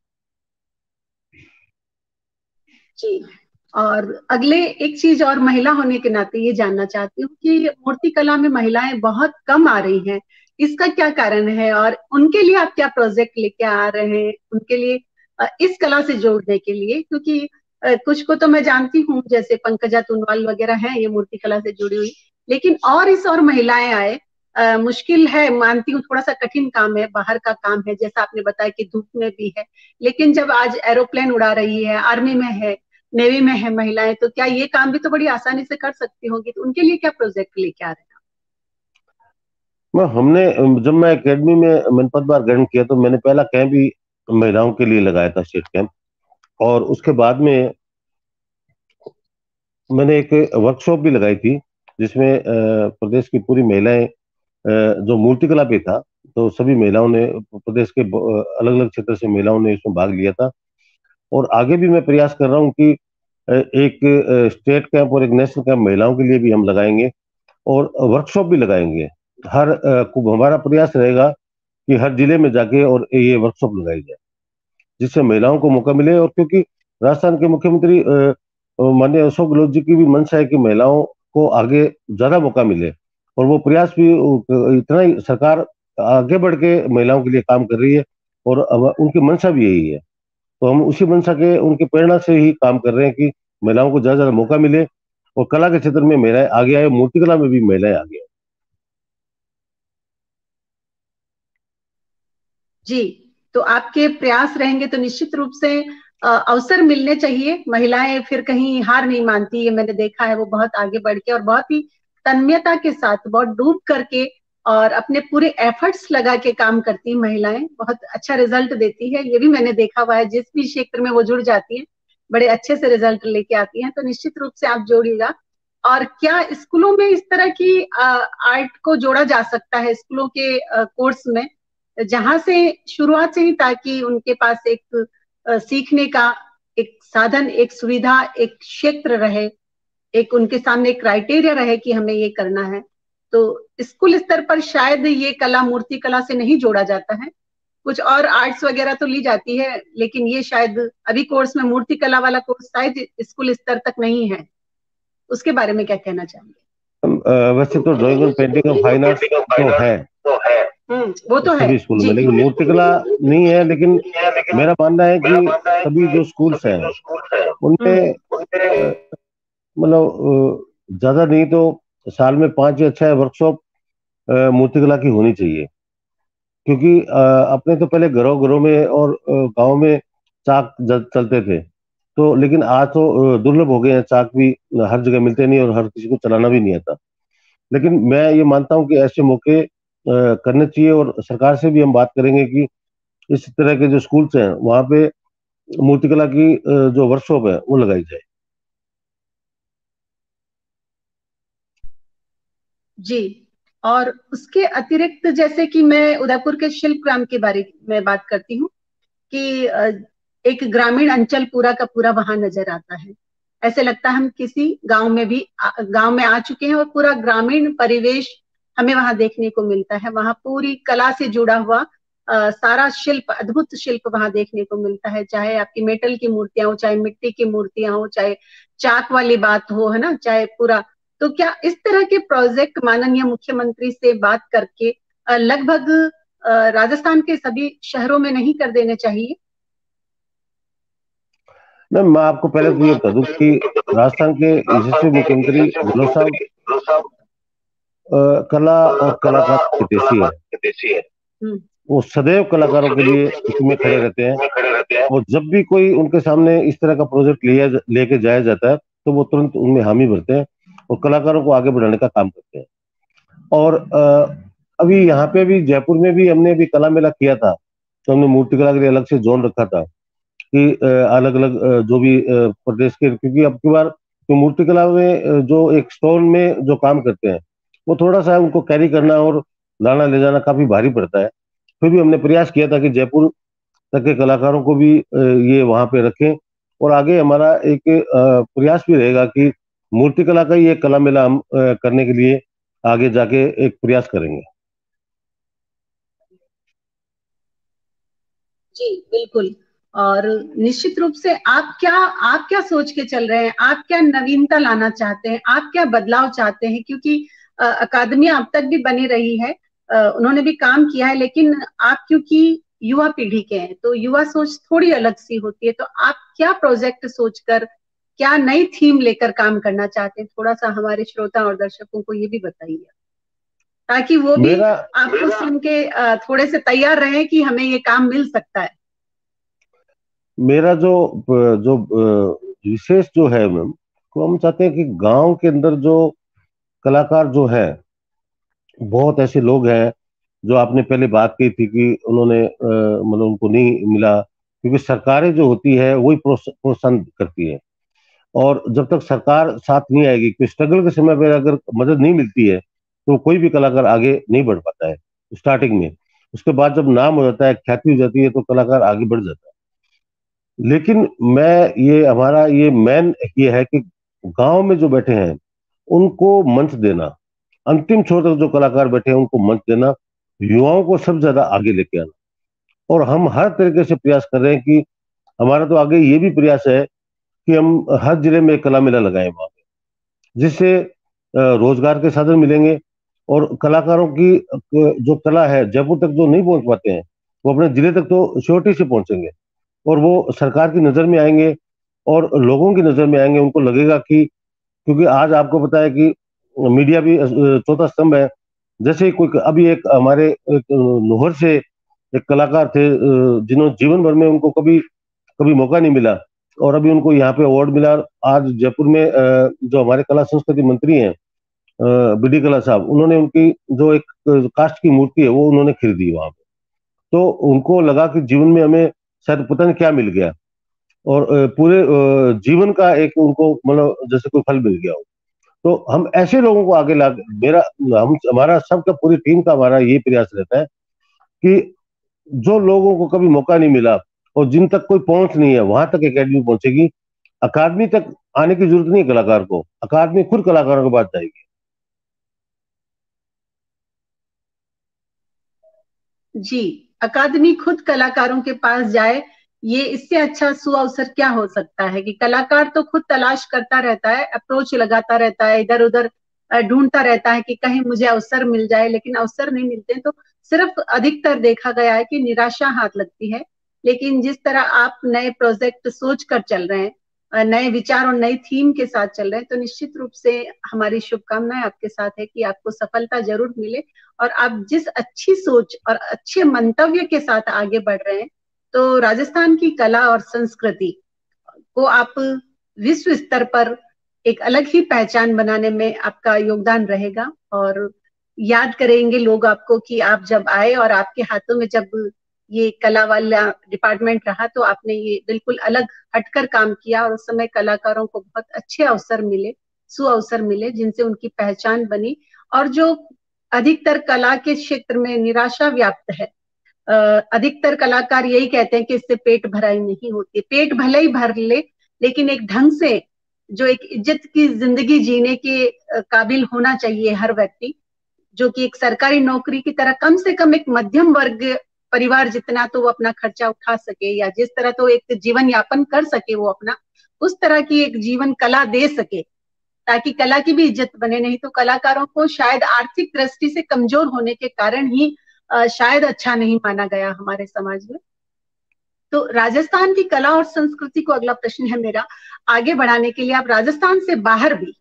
जी। और अगले एक चीज और, महिला होने के नाते ये जानना चाहती हूँ कि मूर्ति कला में महिलाएं बहुत कम आ रही हैं, इसका क्या कारण है? और उनके लिए आप क्या प्रोजेक्ट लेके आ रहे हैं उनके लिए, इस कला से जोड़ने के लिए? क्योंकि कुछ को तो मैं जानती हूँ, जैसे पंकजा तुनवाल वगैरह है ये मूर्ति कला से जुड़ी हुई, लेकिन और इस और महिलाएं आए, मुश्किल है, मानती हूँ, थोड़ा सा कठिन काम है, बाहर का काम है, जैसा आपने बताया कि धूप में भी है। लेकिन जब आज एरोप्लेन उड़ा रही है, आर्मी में है, नेवी में है महिलाएं, तो क्या ये काम भी तो बड़ी आसानी से कर सकती होंगी? तो उनके लिए क्या प्रोजेक्ट लेके आ रहे हैं? हमने, जब मैं एकेडमी में मैंने पदभार ग्रहण किया तो मैंने पहला कैंप ही महिलाओं के लिए लगाया था, स्टेट कैंप। और उसके बाद में मैंने एक वर्कशॉप भी लगाई थी जिसमें प्रदेश की पूरी महिलाएं, जो मूर्तिकला पे था, तो सभी महिलाओं ने, प्रदेश के अलग अलग क्षेत्र से महिलाओं ने इसमें भाग लिया था। और आगे भी मैं प्रयास कर रहा हूँ कि एक स्टेट कैंप और एक नेशनल कैंप महिलाओं के लिए भी हम लगाएंगे और वर्कशॉप भी लगाएंगे। हमारा प्रयास रहेगा कि हर जिले में जाके और ये वर्कशॉप लगाई जाए, जिससे महिलाओं को मौका मिले। और क्योंकि राजस्थान के मुख्यमंत्री माननीय अशोक गहलोत जी की भी मंशा है कि महिलाओं को आगे ज्यादा मौका मिले, और वो प्रयास भी, इतना ही सरकार आगे बढ़ के महिलाओं के लिए काम कर रही है, और उनकी मंशा भी यही है। तो हम उसी मंशा के, उनकी प्रेरणा से ही काम कर रहे हैं कि महिलाओं को ज्यादा ज्यादा मौका मिले और कला के क्षेत्र में महिलाएं आगे आए, मूर्तिकला में भी महिलाएं आगे आए। जी, तो आपके प्रयास रहेंगे तो निश्चित रूप से अवसर मिलने चाहिए। महिलाएं फिर कहीं हार नहीं मानती, ये मैंने देखा है, वो बहुत आगे बढ़ के और बहुत ही तन्मयता के साथ, बहुत डूब करके और अपने पूरे एफर्ट्स लगा के काम करती हैं महिलाएं, बहुत अच्छा रिजल्ट देती है। ये भी मैंने देखा हुआ है, जिस भी क्षेत्र में वो जुड़ जाती है बड़े अच्छे से रिजल्ट लेके आती हैं। तो निश्चित रूप से आप जोड़िएगा। और क्या स्कूलों में इस तरह की आर्ट को जोड़ा जा सकता है, स्कूलों के कोर्स में, जहां से शुरुआत से ही, ताकि उनके पास एक सीखने का एक साधन, एक सुविधा, एक क्षेत्र रहे, एक उनके सामने एक क्राइटेरिया रहे कि हमें ये करना है। तो स्कूल स्तर पर शायद ये कला, मूर्ति कला से नहीं जोड़ा जाता है, कुछ और आर्ट्स वगैरह तो ली जाती है, लेकिन ये शायद अभी कोर्स में मूर्ति कला वाला कोर्स शायद स्कूल स्तर तक नहीं है। उसके बारे में क्या कहना चाहेंगे? वैसे तो ड्राइंग और पेंटिंग और फाइन आर्ट्स तो है वो तो है। सभी स्कूलों जी। में, लेकिन मूर्तिकला नहीं है। लेकिन मेरा मानना है कि सभी जो स्कूल्स हैं उनमें मतलब ज्यादा नहीं तो साल में 5 या 6 वर्कशॉप मूर्तिकला की होनी चाहिए। क्योंकि अपने तो पहले घरों घरों में और गांव में चाक चलते थे, तो लेकिन आज तो दुर्लभ हो गए हैं चाक भी, हर जगह मिलते नहीं और हर किसी को चलाना भी नहीं आता। लेकिन मैं ये मानता हूँ कि ऐसे मौके करने चाहिए, और सरकार से भी हम बात करेंगे कि इस तरह के जो स्कूल्स हैं वहाँ पे मूर्तिकला की जो वर्कशॉप है वो लगाई जाए। जी। और उसके अतिरिक्त जैसे कि मैं उदयपुर के शिल्प ग्राम के बारे में बात करती हूँ कि एक ग्रामीण अंचल पूरा का पूरा वहां नजर आता है। ऐसे लगता है हम किसी गांव में भी गांव में आ चुके हैं, और पूरा ग्रामीण परिवेश हमें वहां देखने को मिलता है। वहां पूरी कला से जुड़ा हुआ सारा शिल्प, अद्भुत शिल्प वहां देखने को मिलता है। चाहे आपकी मेटल की मूर्तियां हो, चाहे मिट्टी की मूर्तियां हो, चाहे चाक वाली बात हो, है ना, चाहे पूरा। तो क्या इस तरह के प्रोजेक्ट माननीय मुख्यमंत्री से बात करके लगभग राजस्थान के सभी शहरों में नहीं कर देने चाहिए? मैं आपको पहले तो ये बता दूं कि राजस्थान के यशस्वी मुख्यमंत्री गहलोत साहब कला और कलाकार के देशी है। हम्म। वो सदैव कलाकारों के लिए हित में खड़े रहते हैं, और जब भी कोई उनके सामने इस तरह का प्रोजेक्ट लिया लेके जाया जाता है तो वो तुरंत उनमें हामी भरते हैं और कलाकारों को आगे बढ़ाने का काम करते हैं। और अभी यहाँ पे भी जयपुर में भी हमने अभी कला मेला किया था, तो हमने मूर्तिकला के लिए अलग से जोन रखा था कि अलग अलग जो भी प्रदेश के, क्योंकि अब की बार तो मूर्तिकला में जो एक स्टोन में जो काम करते हैं वो थोड़ा सा उनको कैरी करना और लाना ले जाना काफी भारी पड़ता है। फिर भी हमने प्रयास किया था कि जयपुर तक के कलाकारों को भी ये वहां पे रखें, और आगे हमारा एक प्रयास भी रहेगा कि मूर्तिकला का ही एक कला मेला हम करने के लिए आगे जाके एक प्रयास करेंगे। जी बिल्कुल। और निश्चित रूप से आप क्या सोच के चल रहे हैं? आप क्या नवीनता लाना चाहते हैं? आप क्या बदलाव चाहते हैं? क्योंकि अकादमियां अब तक भी बनी रही है, उन्होंने भी काम किया है, लेकिन आप क्योंकि युवा पीढ़ी के हैं तो युवा सोच थोड़ी अलग सी होती है। तो आप क्या प्रोजेक्ट सोचकर, क्या नई थीम लेकर काम करना चाहते हैं? थोड़ा सा हमारे श्रोता और दर्शकों को ये भी बताइए, ताकि वो भी मेरा आपको सुन के थोड़े से तैयार रहे कि हमें ये काम मिल सकता है। मेरा जो जो विशेष जो है मैम, तो हम चाहते हैं कि गांव के अंदर जो कलाकार जो है, बहुत ऐसे लोग हैं जो आपने पहले बात की थी कि उन्होंने मतलब उनको नहीं मिला, क्योंकि सरकारें जो होती है वही प्रोत्साहन करती है, और जब तक सरकार साथ नहीं आएगी, कि स्ट्रगल के समय पर अगर मदद नहीं मिलती है तो कोई भी कलाकार आगे नहीं बढ़ पाता है स्टार्टिंग में। उसके बाद जब नाम हो जाता है, ख्याति हो जाती है, तो कलाकार आगे बढ़ जाता है। लेकिन मैं ये हमारा ये मेन ये है कि गांव में जो बैठे हैं उनको मंच देना, अंतिम छोर तक जो कलाकार बैठे हैं उनको मंच देना, युवाओं को सबसे ज्यादा आगे लेके आना। और हम हर तरीके से प्रयास कर रहे हैं कि हमारा तो आगे ये भी प्रयास है कि हम हर जिले में एक कला मेला लगाएं वहां पे, जिससे रोजगार के साधन मिलेंगे, और कलाकारों की जो कला है जयपुर तक जो नहीं पहुंच पाते हैं वो अपने जिले तक तो श्योरिटी से पहुंचेंगे, और वो सरकार की नजर में आएंगे और लोगों की नजर में आएंगे। उनको लगेगा कि, क्योंकि आज आपको पता है कि मीडिया भी चौथा स्तंभ है। जैसे ही कोई अभी एक हमारे एक नोहर से एक कलाकार थे जिन्होंने जीवन भर में उनको कभी कभी मौका नहीं मिला, और अभी उनको यहाँ पे अवार्ड मिला। आज जयपुर में जो हमारे कला संस्कृति मंत्री हैं बीडी कला साहब, उन्होंने उनकी जो एक कास्ट की मूर्ति है वो उन्होंने खरीदी वहां पे। तो उनको लगा कि जीवन में हमें शायद पता नहीं क्या मिल गया, और पूरे जीवन का एक उनको मतलब जैसे कोई फल मिल गया हो। तो हम ऐसे लोगों को आगे ला, मेरा हम हमारा सबका पूरी टीम का हमारा ये प्रयास रहता है कि जो लोगों को कभी मौका नहीं मिला और जिन तक कोई पहुंच नहीं है वहां तक एकेडमी पहुंचेगी। अकादमी तक आने की जरूरत नहीं है कलाकार को, अकादमी खुद कलाकारों के पास जाएगी। जी, अकादमी खुद कलाकारों के पास जाए, ये इससे अच्छा सुअवसर क्या हो सकता है? कि कलाकार तो खुद तलाश करता रहता है, अप्रोच लगाता रहता है, इधर उधर ढूंढता रहता है कि कहीं मुझे अवसर मिल जाए, लेकिन अवसर नहीं मिलते हैं। तो सिर्फ अधिकतर देखा गया है कि निराशा हाथ लगती है। लेकिन जिस तरह आप नए प्रोजेक्ट सोच कर चल रहे हैं, नए विचार और नई थीम के साथ चल रहे हैं, तो निश्चित रूप से हमारी शुभकामनाएं आपके साथ है कि आपको सफलता जरूर मिले और आप जिस अच्छी सोच और अच्छे मंतव्य के साथ आगे बढ़ रहे हैं, तो राजस्थान की कला और संस्कृति को आप विश्व स्तर पर एक अलग ही पहचान बनाने में आपका योगदान रहेगा। और याद करेंगे लोग आपको कि आप जब आए और आपके हाथों में जब ये कला वाला डिपार्टमेंट रहा, तो आपने ये बिल्कुल अलग हटकर काम किया और उस समय कलाकारों को बहुत अच्छे अवसर मिले, सुअवसर मिले, जिनसे उनकी पहचान बनी। और जो अधिकतर कला के क्षेत्र में निराशा व्याप्त है, अधिकतर कलाकार यही कहते हैं कि इससे पेट भराई नहीं होती। पेट भले ही भर ले, लेकिन एक ढंग से जो एक इज्जत की जिंदगी जीने के काबिल होना चाहिए हर व्यक्ति, जो कि एक सरकारी नौकरी की तरह कम से कम एक मध्यम वर्ग परिवार जितना तो वो अपना खर्चा उठा सके, या जिस तरह तो एक जीवन यापन कर सके वो अपना, उस तरह की एक जीवन कला दे सके, ताकि कला की भी इज्जत बने। नहीं तो कलाकारों को शायद आर्थिक दृष्टि से कमजोर होने के कारण ही शायद अच्छा नहीं माना गया हमारे समाज में। तो राजस्थान की कला और संस्कृति को अगला प्रश्न है मेरा, आगे बढ़ाने के लिए आप राजस्थान से बाहर भी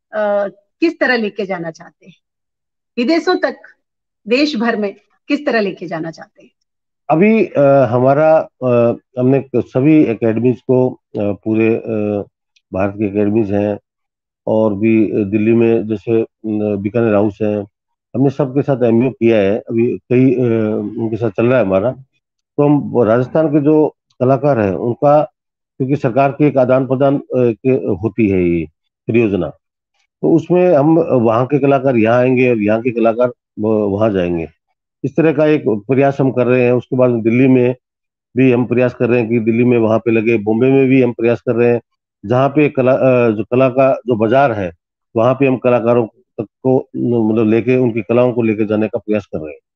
किस तरह लेके जाना चाहते हैं, विदेशों तक, देश भर में किस तरह लेके जाना चाहते हैं? अभी हमारा हमने सभी एकेडमीज को पूरे भारत की एकेडमीज हैं और भी दिल्ली में जैसे बीकानेर हाउस है, हमने सबके साथ एमयू किया है। अभी कई उनके साथ चल रहा है हमारा। तो हम राजस्थान के जो कलाकार हैं उनका, क्योंकि सरकार की एक आदान प्रदान होती है ये परियोजना, तो उसमें हम वहाँ के कलाकार यहाँ आएंगे और यहाँ के कलाकार वहाँ जाएंगे। इस तरह का एक प्रयास हम कर रहे हैं। उसके बाद दिल्ली में भी हम प्रयास कर रहे हैं कि दिल्ली में वहाँ पे लगे। बॉम्बे में भी हम प्रयास कर रहे हैं, जहाँ पे जो कला का जो बाजार है वहाँ पे हम कलाकारों तक को मतलब लेके उनकी कलाओं को लेके जाने का प्रयास कर रहे हैं।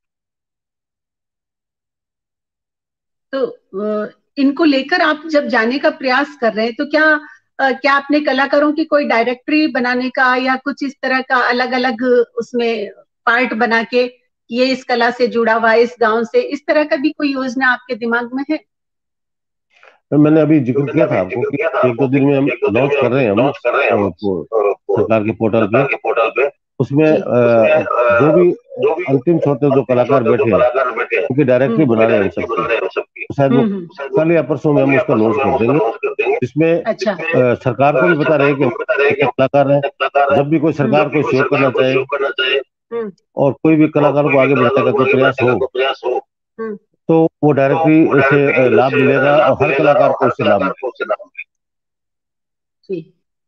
तो इनको लेकर आप जब जाने का प्रयास कर रहे हैं, तो क्या आपने कलाकारों की कोई डायरेक्टरी बनाने का या कुछ इस तरह का अलग अलग उसमें पार्ट बना के, ये इस कला से जुड़ा हुआ है, इस गांव से, इस तरह का भी कोई योजना आपके दिमाग में है? तो मैंने अभी जिक्र किया था आपको कि एक दो दिन में हम लॉन्च कर रहे हैं हम सरकार के पोर्टल पे। उसमें जो भी अंतिम छोटे जो कलाकार बैठे हैं उनकी डायरेक्टरी बना रहे हैं हम सबकी। शायद वो कल या परसों में हम उसका लॉन्च कर देंगे, जिसमें अच्छा। सरकार को भी पता रहे कि हम कलाकार हैं। जब भी कोई सरकार कोई सहयोग करना चाहे और कोई भी कलाकारों को आगे बढ़ाने का कोई प्रयास हो, तो वो डायरेक्टली से लाभ मिलेगा और हर कलाकार को उससे लाभ मिलेगा। जी।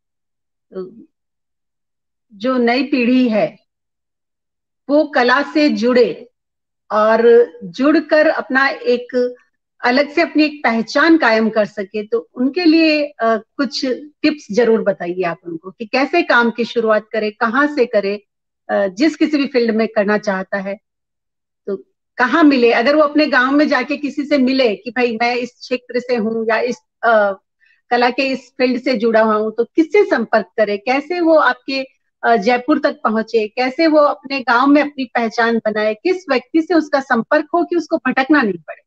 जो नई पीढ़ी है वो कला से जुड़े और जुड़कर अपना एक अलग से अपनी एक पहचान कायम कर सके, तो उनके लिए कुछ टिप्स जरूर बताइए आप उनको कि कैसे काम की शुरुआत करे, कहाँ से करे। जिस किसी भी फील्ड में करना चाहता है तो कहाँ मिले, अगर वो अपने गांव में जाके किसी से मिले कि भाई मैं इस क्षेत्र से हूँ या इस कला के इस फील्ड से जुड़ा हुआ हूँ, तो किससे संपर्क करे, कैसे वो आपके जयपुर तक पहुंचे, कैसे वो अपने गांव में अपनी पहचान बनाए, किस व्यक्ति से उसका संपर्क हो कि उसको भटकना नहीं पड़े?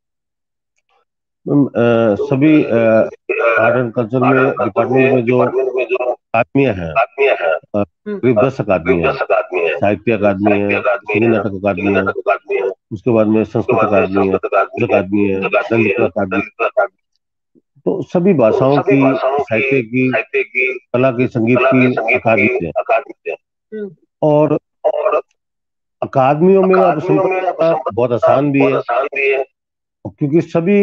सभी आर्ट एंड कल्चर में डिपार्टमेंट में जो अकादमियां हैं, करीब 10 अकादमी है। साहित्य अकादमी है, सिने नाटक अकादमी है, उसके बाद में संस्कृत अकादमी है, अकादमी है, ललित अकादमी। तो सभी भाषाओं की, साहित्य की, कला की, संगीत की अकादमी है। और अकादमियों में अब संपर्क करना बहुत आसान भी है, क्योंकि सभी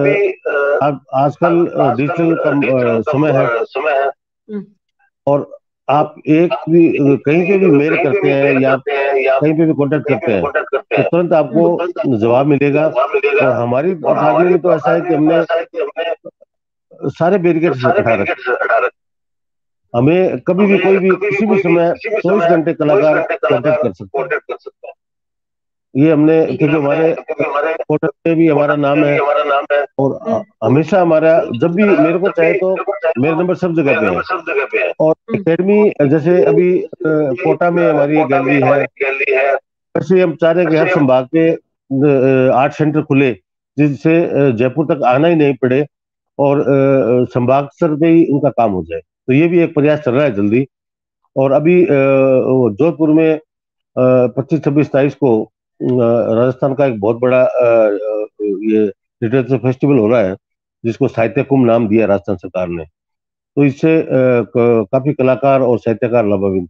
आजकल डिजिटल का समय है। और आप एक भी कहीं पे भी मेल करते हैं या कहीं पे भी कांटेक्ट करते हैं तो तुरंत आपको जवाब मिलेगा। और हमारी अकादमी में तो ऐसा है कि हमने सारे बैरिकेड्स हटा रखे। हमें कभी भी कोई भी किसी भी समय 24 घंटे कलाकार कांटेक्ट कर सकते हैं। ये हमने, क्योंकि हमारे पोर्टल पे भी हमारा नाम है और हमेशा हमारा, जब भी मेरे को चाहे तो मेरा नंबर सब जगह पे है। और एकेडमी जैसे अभी कोटा में हमारी गैलरी है, वैसे हम चाह रहे हैं कि हर संभाग के आर्ट सेंटर खुले, जिससे जयपुर तक आना ही नहीं पड़े और संभाग स्तर पे ही उनका काम हो जाए। तो ये भी एक प्रयास चल रहा है जल्दी। और अभी वो जोधपुर में 25-26 तारीख को राजस्थान का एक बहुत बड़ा ये लिटरेचर फेस्टिवल हो रहा है, जिसको साहित्य कुंभ नाम दिया राजस्थान सरकार ने। तो इससे काफी कलाकार और साहित्यकार लाभान्वित।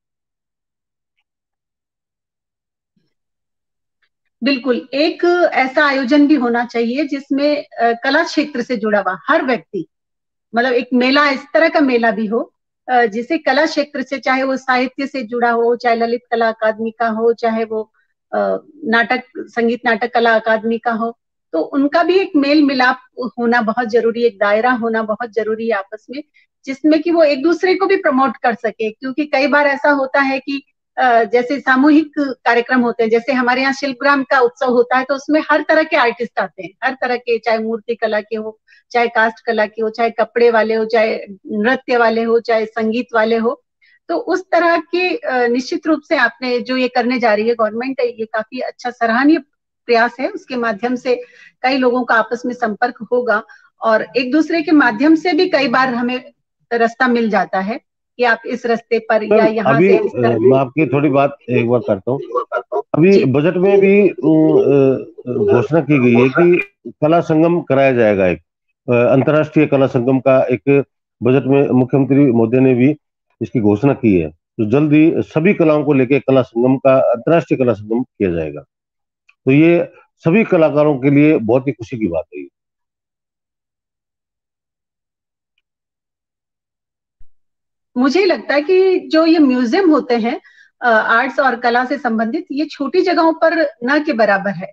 बिल्कुल, एक ऐसा आयोजन भी होना चाहिए जिसमें कला क्षेत्र से जुड़ा हुआ हर व्यक्ति, मतलब एक मेला, इस तरह का मेला भी हो जिसे कला क्षेत्र से, चाहे वो साहित्य से जुड़ा हो, चाहे ललित कला अकादमी का हो, चाहे वो नाटक, संगीत नाटक कला अकादमी का हो, तो उनका भी एक मेल मिलाप होना बहुत जरूरी है, एक दायरा होना बहुत जरूरी है आपस में, जिसमें कि वो एक दूसरे को भी प्रमोट कर सके। क्योंकि कई बार ऐसा होता है कि जैसे सामूहिक कार्यक्रम होते हैं, जैसे हमारे यहाँ शिल्पग्राम का उत्सव होता है, तो उसमें हर तरह के आर्टिस्ट आते हैं, हर तरह के, चाहे मूर्ति कला के हो, चाहे कास्ट कला की हो, चाहे कपड़े वाले हो, चाहे नृत्य वाले हो, चाहे संगीत वाले हो। तो उस तरह के निश्चित रूप से आपने जो ये करने जा रही है गवर्नमेंट, ये काफी अच्छा सराहनीय प्रयास है। उसके माध्यम से कई लोगों का आपस में संपर्क होगा और एक दूसरे के माध्यम से भी कई बार हमें रास्ता मिल जाता है कि आप इस रास्ते पर या मैम यहाँ अभी से इस तरह। मैं आपकी थोड़ी बात एक बार करता हूँ। अभी जी बजट में भी घोषणा की गई है कि कला संगम कराया जाएगा, एक अंतर्राष्ट्रीय कला संगम का एक बजट में मुख्यमंत्री मोदी ने भी इसकी घोषणा की है। तो जल्द ही सभी कलाओं को लेकर कला संगम का, अंतर्राष्ट्रीय कला संगम किया जाएगा। तो ये सभी कलाकारों के लिए बहुत ही खुशी की बात है। मुझे लगता है कि जो ये म्यूजियम होते हैं आर्ट्स और कला से संबंधित, ये छोटी जगहों पर न के बराबर है।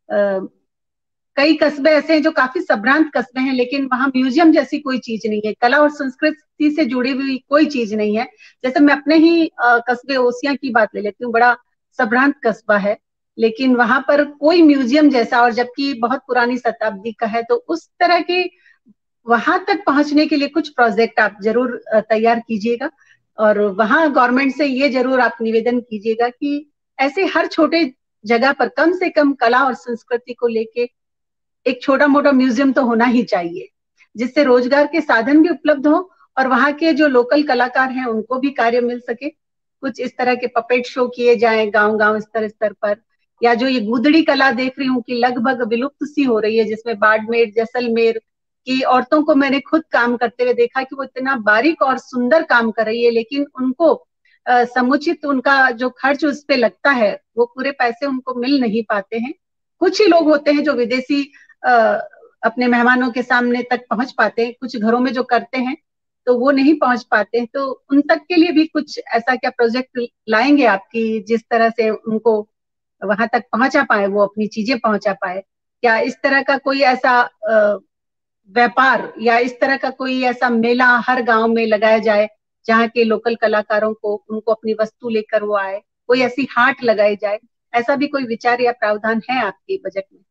कई कस्बे ऐसे हैं जो काफी संभ्रांत कस्बे हैं, लेकिन वहां म्यूजियम जैसी कोई चीज नहीं है, कला और संस्कृति से जुड़ी हुई कोई चीज नहीं है। जैसे मैं अपने ही कस्बे ओसिया की बात ले लेती हूँ, बड़ा संभ्रांत कस्बा है, लेकिन वहां पर कोई म्यूजियम जैसा, और जबकि बहुत पुरानी शताब्दी का है, तो उस तरह के वहां तक पहुंचने के लिए कुछ प्रोजेक्ट आप जरूर तैयार कीजिएगा। और वहां गवर्नमेंट से ये जरूर आप निवेदन कीजिएगा कि ऐसे हर छोटे जगह पर कम से कम कला और संस्कृति को लेके एक छोटा मोटा म्यूजियम तो होना ही चाहिए, जिससे रोजगार के साधन भी उपलब्ध हो और वहां के जो लोकल कलाकार हैं उनको भी कार्य मिल सके। कुछ इस तरह के पपेट शो किए जाएं गांव गांव, स्तर स्तर पर। या जो ये गुदड़ी कला देख रही हूँ कि लगभग विलुप्त सी हो रही है, जिसमें बाड़मेर जैसलमेर की औरतों को मैंने खुद काम करते हुए देखा कि वो इतना बारीक और सुंदर काम कर रही है, लेकिन उनको समुचित उनका जो खर्च उस पे लगता है वो पूरे पैसे उनको मिल नहीं पाते हैं। कुछ ही लोग होते हैं जो विदेशी अपने मेहमानों के सामने तक पहुंच पाते हैं, कुछ घरों में जो करते हैं तो वो नहीं पहुंच पाते हैं। तो उन तक के लिए भी कुछ ऐसा क्या प्रोजेक्ट लाएंगे आपकी, जिस तरह से उनको वहां तक पहुंचा पाए, वो अपनी चीजें पहुंचा पाए? क्या इस तरह का कोई ऐसा व्यापार या इस तरह का कोई ऐसा मेला हर गांव में लगाया जाए जहाँ के लोकल कलाकारों को, उनको अपनी वस्तु लेकर वो आए, कोई ऐसी हाट लगाई जाए? ऐसा भी कोई विचार या प्रावधान है आपके बजट में?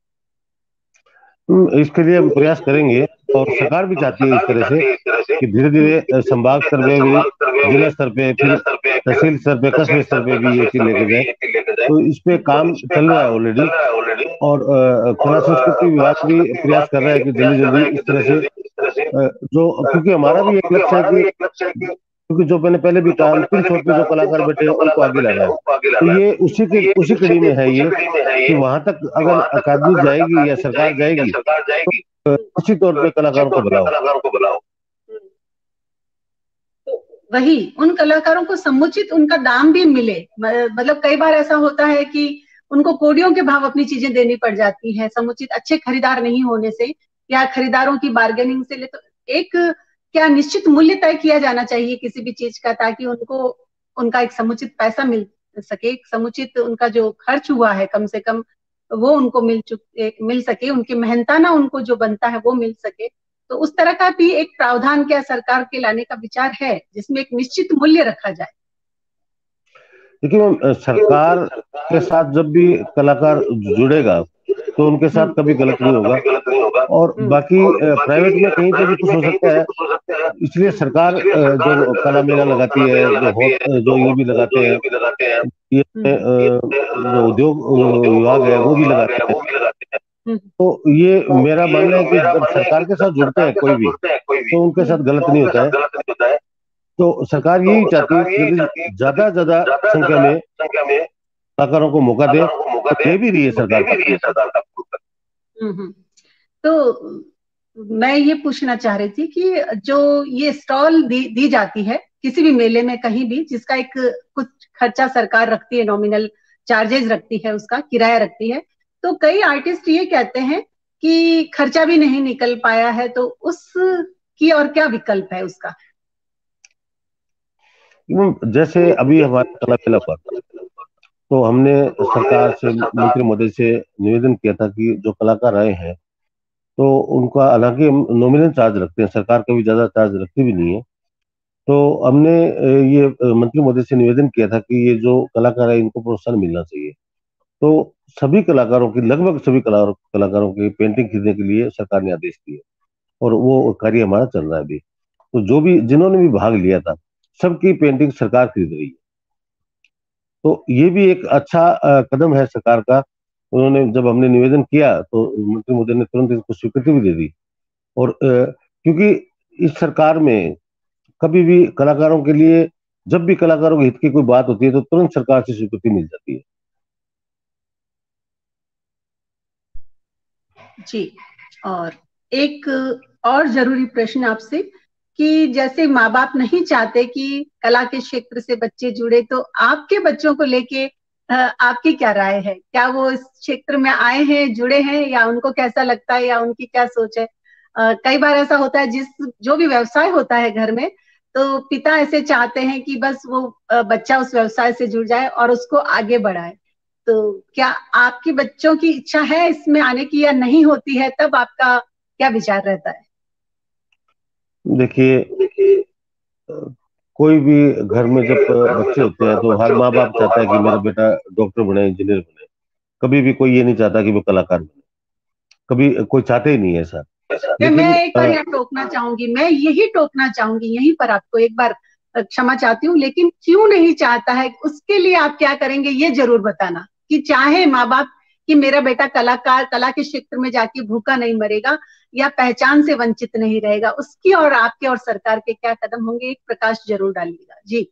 इसके लिए हम प्रयास करेंगे। और सरकार भी चाहती है इस तरह से कि धीरे धीरे संभाग स्तर पे भी, जिला स्तर पे, फिर तहसील स्तर पे, कस्बे स्तर पे भी ये चीज लेके जाए। तो इस पे काम चल रहा है ऑलरेडी। और कला संस्कृति विभाग भी प्रयास कर रहा है कि जल्दी जल्दी इस तरह से जो, क्योंकि हमारा भी एक लक्ष्य है कि, क्योंकि जो मैंने पहले भी कहा, अंतिम छोर पे जो कलाकार बैठे हैं उनको आगे लाना है। तो ये उसी कड़ी में है ये, कि वहां तक अगर अकादमी जाएगी या सरकार जाएगी तो उसी तौर पे कलाकारों को बुलाओ। वही उन कलाकारों को समुचित उनका दाम भी मिले। मतलब कई बार ऐसा होता है कि उनको कोडियों के भाव अपनी चीजें देनी पड़ जाती है, समुचित अच्छे खरीदार नहीं होने से या खरीदारों की बार्गेनिंग से ले। तो एक क्या निश्चित मूल्य तय किया जाना चाहिए किसी भी चीज का, ताकि उनको उनका एक समुचित पैसा मिल सके, समुचित उनका जो खर्च हुआ है कम से कम वो उनको मिल सके, उनकी मेहनताना उनको जो बनता है वो मिल सके। तो उस तरह का भी एक प्रावधान क्या सरकार के लाने का विचार है, जिसमें एक निश्चित मूल्य रखा जाए? देखिए मैम, सरकार के साथ जब भी कलाकार जुड़ेगा तो उनके साथ कभी गलत नहीं होगा। और बाकी प्राइवेट में कहीं पे भी कुछ हो सकता है, इसलिए सरकार जो कला मेला लगाती है, जो ये भी लगाते हैं, ये जो उद्योग विभाग है वो भी लगाते हैं। हम्म, तो ये तो मेरा ये मानना है कि मेरा जब मानना है सरकार कि के जब साथ जुड़ते सरकार हैं के कोई साथ भी, जुड़ते हैं कोई भी, तो उनके साथ गलत तो नहीं उनके होता साथ है। गलत नहीं होता है। तो सरकार यही तो चाहती है सरकार कि यही यदि चाहती है कि ज्यादा यदि से ज्यादा ज्यादा संख्या ज्यादा में संख्या में कलाकारों को मौका दे, कलाकारों को मौका तो दे, दे भी रही है तो दे सरकार भी रही काफी है हद तक। सरकार का। हम्म। तो मैं ये पूछना चाह रही थी कि जो ये स्टॉल दी जाती है किसी भी मेले में कहीं भी, जिसका एक कुछ खर्चा सरकार रखती है, नॉमिनल चार्जेस रखती है, उसका किराया रखती है, तो कई आर्टिस्ट ये कहते हैं कि खर्चा भी नहीं निकल पाया है, तो उस की और क्या विकल्प है उसका? जैसे अभी हमारा कला मेला हुआ था, तो हमने तो हमने सरकार से, सरकार मंत्री महोदय से निवेदन किया था कि जो कलाकार आए हैं, तो उनका हालांकि हम नॉमिनल चार्ज रखते हैं, सरकार कभी ज्यादा चार्ज रखती भी नहीं है। तो हमने ये मंत्री महोदय से निवेदन किया था कि ये जो कलाकार है इनको प्रोत्साहन मिलना चाहिए। तो सभी कलाकारों की, लगभग सभी कलाकारों की पेंटिंग खरीदने के लिए सरकार ने आदेश दिए, और वो कार्य हमारा चल रहा है अभी। तो जो भी, जिन्होंने भी भाग लिया था, सबकी पेंटिंग सरकार खरीद रही है। तो ये भी एक अच्छा कदम है सरकार का। उन्होंने, जब हमने निवेदन किया तो मंत्री महोदय ने तुरंत इसको स्वीकृति भी दे दी। और क्योंकि इस सरकार में कभी भी कलाकारों के लिए, जब भी कलाकारों के हित की कोई बात होती है, तो तुरंत सरकार से स्वीकृति मिल जाती है। जी। और एक और जरूरी प्रश्न आपसे, कि जैसे माँ बाप नहीं चाहते कि कला के क्षेत्र से बच्चे जुड़े, तो आपके बच्चों को लेके आपकी क्या राय है? क्या वो इस क्षेत्र में आए हैं, जुड़े हैं, या उनको कैसा लगता है, या उनकी क्या सोच है? कई बार ऐसा होता है, जो भी व्यवसाय होता है घर में, तो पिता ऐसे चाहते हैं कि बस वो बच्चा उस व्यवसाय से जुड़ जाए और उसको आगे बढ़ाए। तो क्या आपके बच्चों की इच्छा है इसमें आने की, या नहीं होती है, तब आपका क्या विचार रहता है? देखिए, देखिए, कोई भी घर में जब घर में बच्चे जब होते हैं, तो हर बच्चे माँ होते हैं बाप तो चाहता हर है कि माँ मेरा बाप, बेटा डॉक्टर बने, इंजीनियर बने। कभी भी कोई ये नहीं चाहता कि वो कलाकार बने, कभी कोई चाहते ही नहीं है ऐसा। मैं लेकिन एक बार यहाँ टोकना चाहूंगी, मैं यही टोकना चाहूंगी यहीं पर आपको एक बार, क्षमा चाहती हूँ, लेकिन क्यों नहीं चाहता है, उसके लिए आप क्या करेंगे ये जरूर बताना। कि चाहे माँ बाप कि मेरा बेटा कलाकार, कला के क्षेत्र में जाके भूखा नहीं मरेगा या पहचान से वंचित नहीं रहेगा, उसकी और आपके और सरकार के क्या कदम होंगे, एक प्रकाश जरूर डालिएगा जी।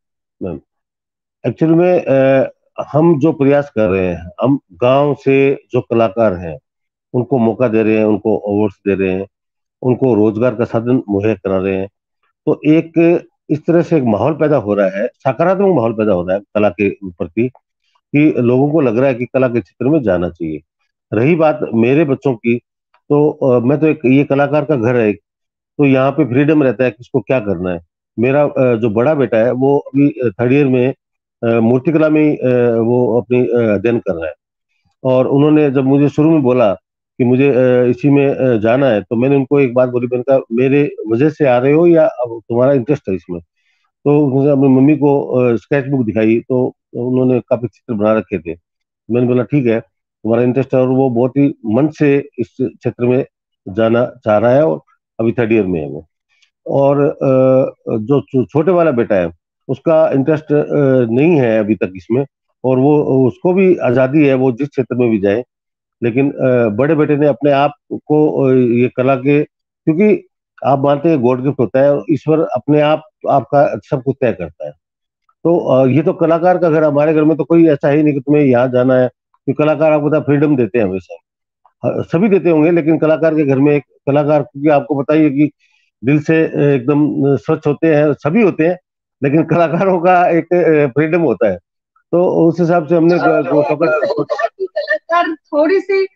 एक्चुअली में हम जो प्रयास कर रहे हैं, हम गांव से जो कलाकार हैं उनको मौका दे रहे हैं, उनको अवार्ड्स दे रहे हैं, उनको रोजगार का साधन मुहैया करा रहे हैं। तो एक इस तरह से एक माहौल पैदा हो रहा है, सकारात्मक माहौल पैदा हो रहा है कला के प्रति, कि लोगों को लग रहा है कि कला के क्षेत्र में जाना चाहिए। रही बात मेरे बच्चों की, तो मैं तो, एक ये कलाकार का घर है, तो यहाँ पे फ्रीडम रहता है कि इसको क्या करना है। मेरा जो बड़ा बेटा है वो अभी थर्ड ईयर में मूर्तिकला में ही वो अपनी अध्ययन कर रहा है। और उन्होंने जब मुझे शुरू में बोला कि मुझे इसी में जाना है, तो मैंने उनको एक बात बोली, मैंने कहा मेरे वजह से आ रहे हो या अब तुम्हारा इंटरेस्ट है इसमें? तो मुझे अपनी मम्मी को स्केच बुक दिखाई, तो उन्होंने काफी चित्र बना रखे थे। मैंने बोला ठीक है, तुम्हारा इंटरेस्ट है, और वो बहुत ही मन से इस क्षेत्र में जाना चाह रहा है, और अभी थर्ड ईयर में है वो। और जो छोटे वाला बेटा है, उसका इंटरेस्ट नहीं है अभी तक इसमें, और वो, उसको भी आजादी है वो जिस क्षेत्र में भी जाए। लेकिन बड़े बेटे ने अपने आप को ये कला के, क्योंकि आप मानते हैं गॉड गिफ्ट होता है, और ईश्वर अपने आप आपका सब कुछ तय करता है। तो ये तो कलाकार का घर, हमारे घर में तो कोई ऐसा है ही नहीं कि तुम्हें यहाँ जाना है, क्योंकि कलाकार आपको पता फ्रीडम देते हैं हमेशा। सभी देते होंगे, लेकिन कलाकार के घर में एक कलाकार, क्योंकि आपको पता ही है कि दिल से एकदम स्वच्छ होते हैं, सभी होते हैं, लेकिन कलाकारों का एक फ्रीडम होता है। तो उस हिसाब से हमने वो पकड़। कलाकार थोड़े से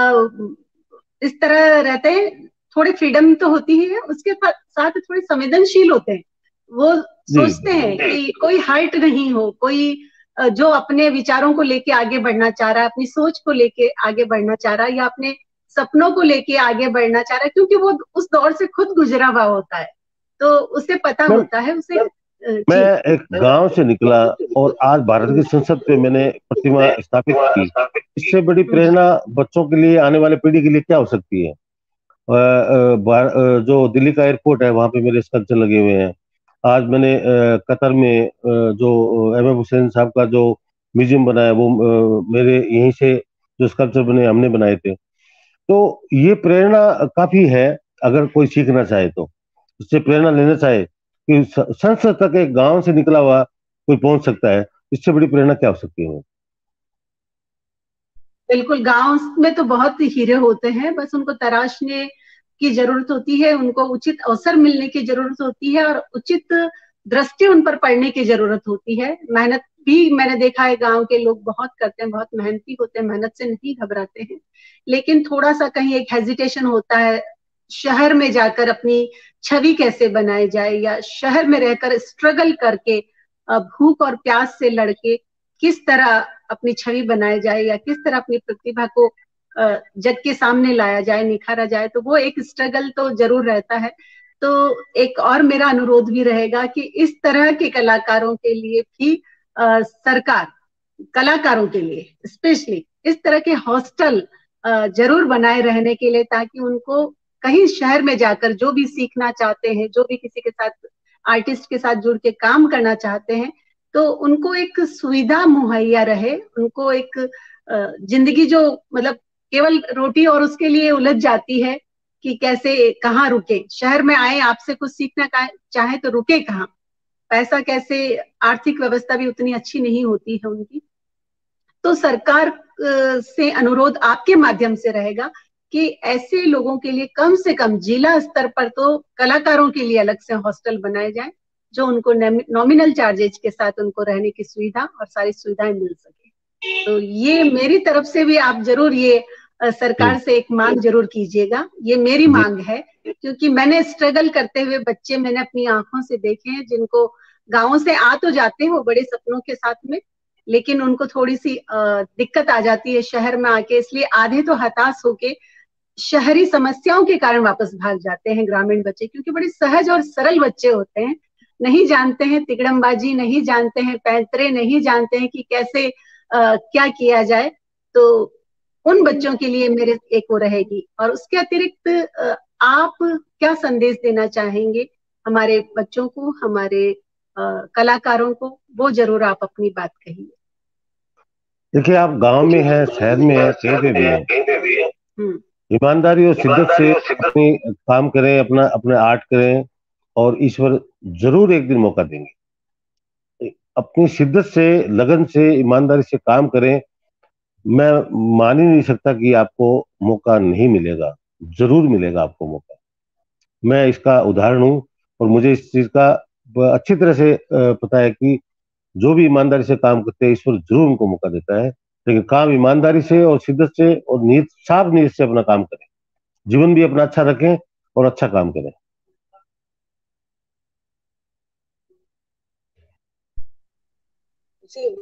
इस तरह रहते हैं, थोड़ी फ्रीडम तो होती ही है, उसके साथ थोड़े संवेदनशील होते हैं। वो जी सोचते हैं कि कोई हर्ट नहीं हो, कोई जो अपने विचारों को लेके आगे बढ़ना चाह रहा है, अपनी सोच को लेके आगे बढ़ना चाह रहा है, या अपने सपनों को लेके आगे बढ़ना चाह रहा है, क्योंकि वो उस दौर से खुद गुजरा हुआ होता है, तो उसे पता मैम, होता है उसे। मैं जी। एक गांव से निकला, और आज भारत की संसद पे मैंने प्रतिमा स्थापित की। इससे बड़ी प्रेरणा बच्चों के लिए, आने वाले पीढ़ी के लिए क्या हो सकती है? जो दिल्ली का एयरपोर्ट है, वहां पे मेरे स्कल्पचर लगे हुए हैं। आज मैंने कतर में जो एम एफ हुसैन साहब का जो म्यूजियम बना है, वो मेरे यहीं से जो स्कल्पचर बने हमने बनाए थे। तो ये प्रेरणा काफी है, अगर कोई सीखना चाहे तो इससे प्रेरणा लेना चाहे कि संसद तक एक गांव से निकला हुआ कोई पहुंच सकता है, इससे बड़ी प्रेरणा क्या हो सकती है? बिल्कुल, गांव में तो बहुत हीरे होते हैं, बस उनको तराशने की जरूरत होती है, उनको उचित अवसर मिलने की जरूरत होती है और उचित दृष्टि उन पर पड़ने की जरूरत होती है। मेहनत भी मैंने देखा है, गांव के लोग बहुत करते हैं, बहुत मेहनती होते हैं, मेहनत से नहीं घबराते हैं, लेकिन थोड़ा सा कहीं एक हेजिटेशन होता है शहर में जाकर अपनी छवि कैसे बनाई जाए, या शहर में रहकर स्ट्रगल करके भूख और प्यास से लड़के किस तरह अपनी छवि बनाई जाए, या किस तरह अपनी प्रतिभा को जग के सामने लाया जाए, निखारा जाए। तो वो एक स्ट्रगल तो जरूर रहता है। तो एक और मेरा अनुरोध भी रहेगा कि इस तरह के कलाकारों के लिए भी सरकार कलाकारों के लिए स्पेशली इस तरह के हॉस्टल जरूर बनाए रहने के लिए, ताकि उनको कहीं शहर में जाकर जो भी सीखना चाहते हैं, जो भी किसी के साथ आर्टिस्ट के साथ जुड़ के काम करना चाहते हैं, तो उनको एक सुविधा मुहैया रहे, उनको एक जिंदगी जो मतलब केवल रोटी और उसके लिए उलझ जाती है कि कैसे कहाँ रुके, शहर में आए आपसे कुछ सीखना चाहे तो रुके कहाँ, पैसा कैसे, आर्थिक व्यवस्था भी उतनी अच्छी नहीं होती है उनकी। तो सरकार से अनुरोध आपके माध्यम से रहेगा कि ऐसे लोगों के लिए कम से कम जिला स्तर पर तो कलाकारों के लिए अलग से हॉस्टल बनाए जाए, जो उनको नॉमिनल चार्जेज के साथ उनको रहने की सुविधा और सारी सुविधाएं मिल सके। तो ये मेरी तरफ से भी आप जरूर ये सरकार से एक मांग जरूर कीजिएगा, ये मेरी मांग है, क्योंकि मैंने स्ट्रगल करते हुए बच्चे मैंने अपनी आंखों से देखे हैं, जिनको गांवों से आ तो जाते हैं वो बड़े सपनों के साथ में, लेकिन उनको थोड़ी सी दिक्कत आ जाती है शहर में आके, इसलिए आधे तो हताश होके शहरी समस्याओं के कारण वापस भाग जाते हैं ग्रामीण बच्चे, क्योंकि बड़े सहज और सरल बच्चे होते हैं, नहीं जानते हैं तिकड़मबाजी, नहीं जानते हैं पैंतरे, नहीं जानते हैं कि कैसे क्या किया जाए। तो उन बच्चों के लिए मेरे एक वो रहेगी। और उसके अतिरिक्त आप क्या संदेश देना चाहेंगे हमारे बच्चों को, हमारे कलाकारों को, वो जरूर आप अपनी बात कहिए। देखिए, आप गांव में हैं, शहर में हैं, कहीं पे भी हैं, ईमानदारी और शिद्दत से अपनी काम करें, अपना अपने आर्ट करें, और ईश्वर जरूर एक दिन मौका देंगे। अपनी शिद्दत से, लगन से, ईमानदारी से काम करें, मैं मान ही नहीं सकता कि आपको मौका नहीं मिलेगा, जरूर मिलेगा आपको मौका। मैं इसका उदाहरण हूं, और मुझे इस चीज का अच्छी तरह से पता है कि जो भी ईमानदारी से काम करते हैं ईश्वर जरूर उनको मौका देता है। लेकिन काम ईमानदारी से और शिद्दत से और नीयत, साफ नीयत से अपना काम करें, जीवन भी अपना अच्छा रखें और अच्छा काम करें। जी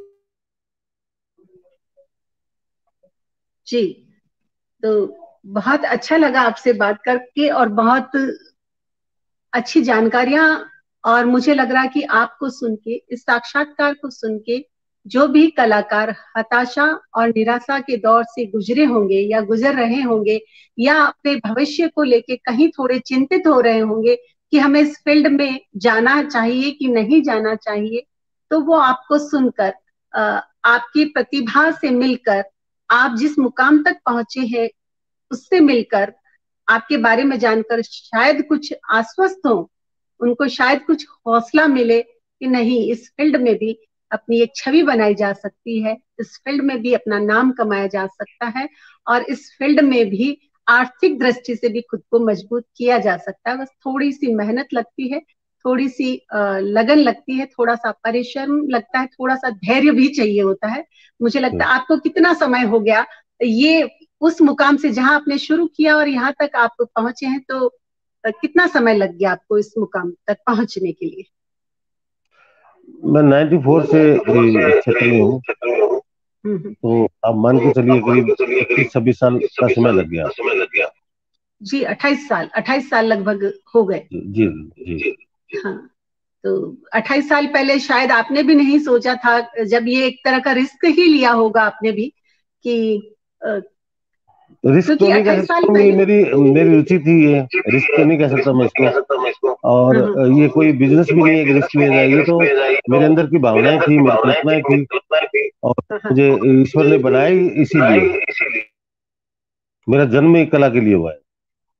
जी, तो बहुत अच्छा लगा आपसे बात करके, और बहुत अच्छी जानकारियां, और मुझे लग रहा है कि आपको सुन के, इस साक्षात्कार को सुन के, जो भी कलाकार हताशा और निराशा के दौर से गुजरे होंगे या गुजर रहे होंगे, या अपने भविष्य को लेके कहीं थोड़े चिंतित हो रहे होंगे कि हमें इस फील्ड में जाना चाहिए कि नहीं जाना चाहिए, तो वो आपको सुनकर, आपकी प्रतिभा से मिलकर, आप जिस मुकाम तक पहुंचे हैं उससे मिलकर, आपके बारे में जानकर शायद कुछ आश्वस्त हो, उनको शायद कुछ हौसला मिले कि नहीं, इस फील्ड में भी अपनी एक छवि बनाई जा सकती है, इस फील्ड में भी अपना नाम कमाया जा सकता है, और इस फील्ड में भी आर्थिक दृष्टि से भी खुद को मजबूत किया जा सकता है। बस थोड़ी सी मेहनत लगती है, थोड़ी सी लगन लगती है, थोड़ा सा परिश्रम लगता है, थोड़ा सा धैर्य भी चाहिए होता है। मुझे लगता है आपको कितना समय हो गया ये उस मुकाम से जहां आपने शुरू किया और यहाँ तक आप पहुंचे हैं, तो कितना समय लग गया आपको इस मुकाम तक पहुंचने के लिए? मैं 94 से इस क्षेत्र में हूँ, तो आप मान के चलिए करीब 25-26 साल का समय लग गया। जी, 28 साल, 28 साल लगभग हो गए। जी जी। हाँ, तो 28 साल पहले शायद आपने भी नहीं सोचा था, जब ये एक तरह का रिस्क ही लिया होगा आपने भी, कि रिस्क तो क्योंकि नहीं कह 28 साल सकता, पहले। मेरी मेरी रुचि थी ये, रिस्क तो नहीं कह सकता मैं इसको। और ये कोई बिजनेस भी नहीं है कि रिस्क लिया जाए, ये तो मेरे अंदर की भावनाएं थी, मेरी कल्पनाएं थी, और मुझे ईश्वर ने बनाई इसीलिए। मेरा जन्म ही कला के लिए हुआ है।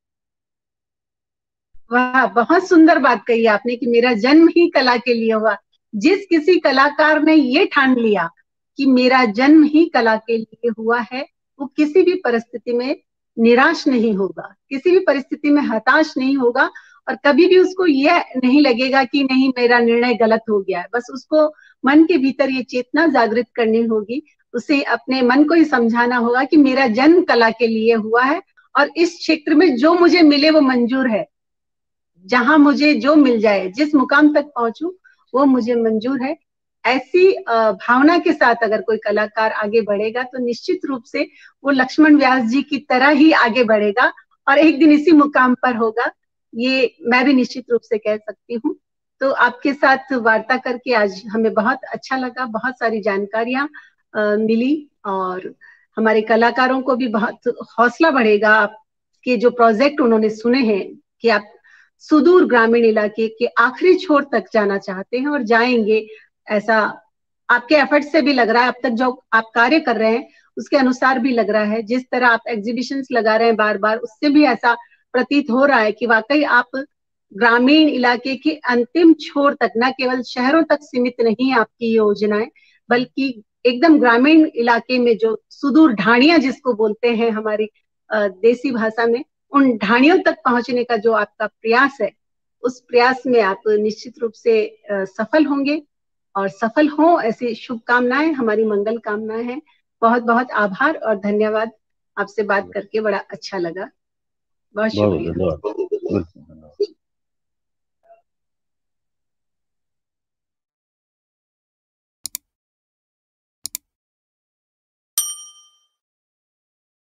वाह, बहुत सुंदर बात कही आपने कि मेरा जन्म ही कला के लिए हुआ। जिस किसी कलाकार ने ये ठान लिया कि मेरा जन्म ही कला के लिए हुआ है, वो किसी भी परिस्थिति में निराश नहीं होगा, किसी भी परिस्थिति में हताश नहीं होगा, और कभी भी उसको यह नहीं लगेगा कि नहीं मेरा निर्णय गलत हो गया है। बस उसको मन के भीतर ये चेतना जागृत करनी होगी, उसे अपने मन को ही समझाना होगा कि मेरा जन्म कला के लिए हुआ है, और इस क्षेत्र में जो मुझे मिले वो मंजूर है। जहां मुझे जो मिल जाए, जिस मुकाम तक पहुंचूं वो मुझे मंजूर है। ऐसी भावना के साथ अगर कोई कलाकार आगे बढ़ेगा तो निश्चित रूप से वो लक्ष्मण व्यास जी की तरह ही आगे बढ़ेगा और एक दिन इसी मुकाम पर होगा, ये मैं भी निश्चित रूप से कह सकती हूँ। तो आपके साथ वार्ता करके आज हमें बहुत अच्छा लगा, बहुत सारी जानकारियां मिली, और हमारे कलाकारों को भी बहुत हौसला बढ़ेगा। आपके जो प्रोजेक्ट उन्होंने सुने हैं कि आप सुदूर ग्रामीण इलाके के आखिरी छोर तक जाना चाहते हैं और जाएंगे, ऐसा आपके एफर्ट से भी लग रहा है। अब तक जो आप कार्य कर रहे हैं उसके अनुसार भी लग रहा है, जिस तरह आप एग्जीबिशंस लगा रहे हैं बार बार, उससे भी ऐसा प्रतीत हो रहा है कि वाकई आप ग्रामीण इलाके के अंतिम छोर तक, न केवल शहरों तक सीमित नहीं है आपकी योजनाएं, बल्कि एकदम ग्रामीण इलाके में जो सुदूर ढाणियां जिसको बोलते हैं हमारी देसी भाषा में, उन ढाणियों तक पहुंचने का जो आपका प्रयास है, उस प्रयास में आप निश्चित रूप से सफल होंगे, और सफल हो ऐसी शुभकामनाएं, हमारी मंगल कामनाएं हैं। बहुत बहुत आभार और धन्यवाद। आपसे बात करके बड़ा अच्छा लगा। बहुत बहुत शुक्रिया। धन्यवाद।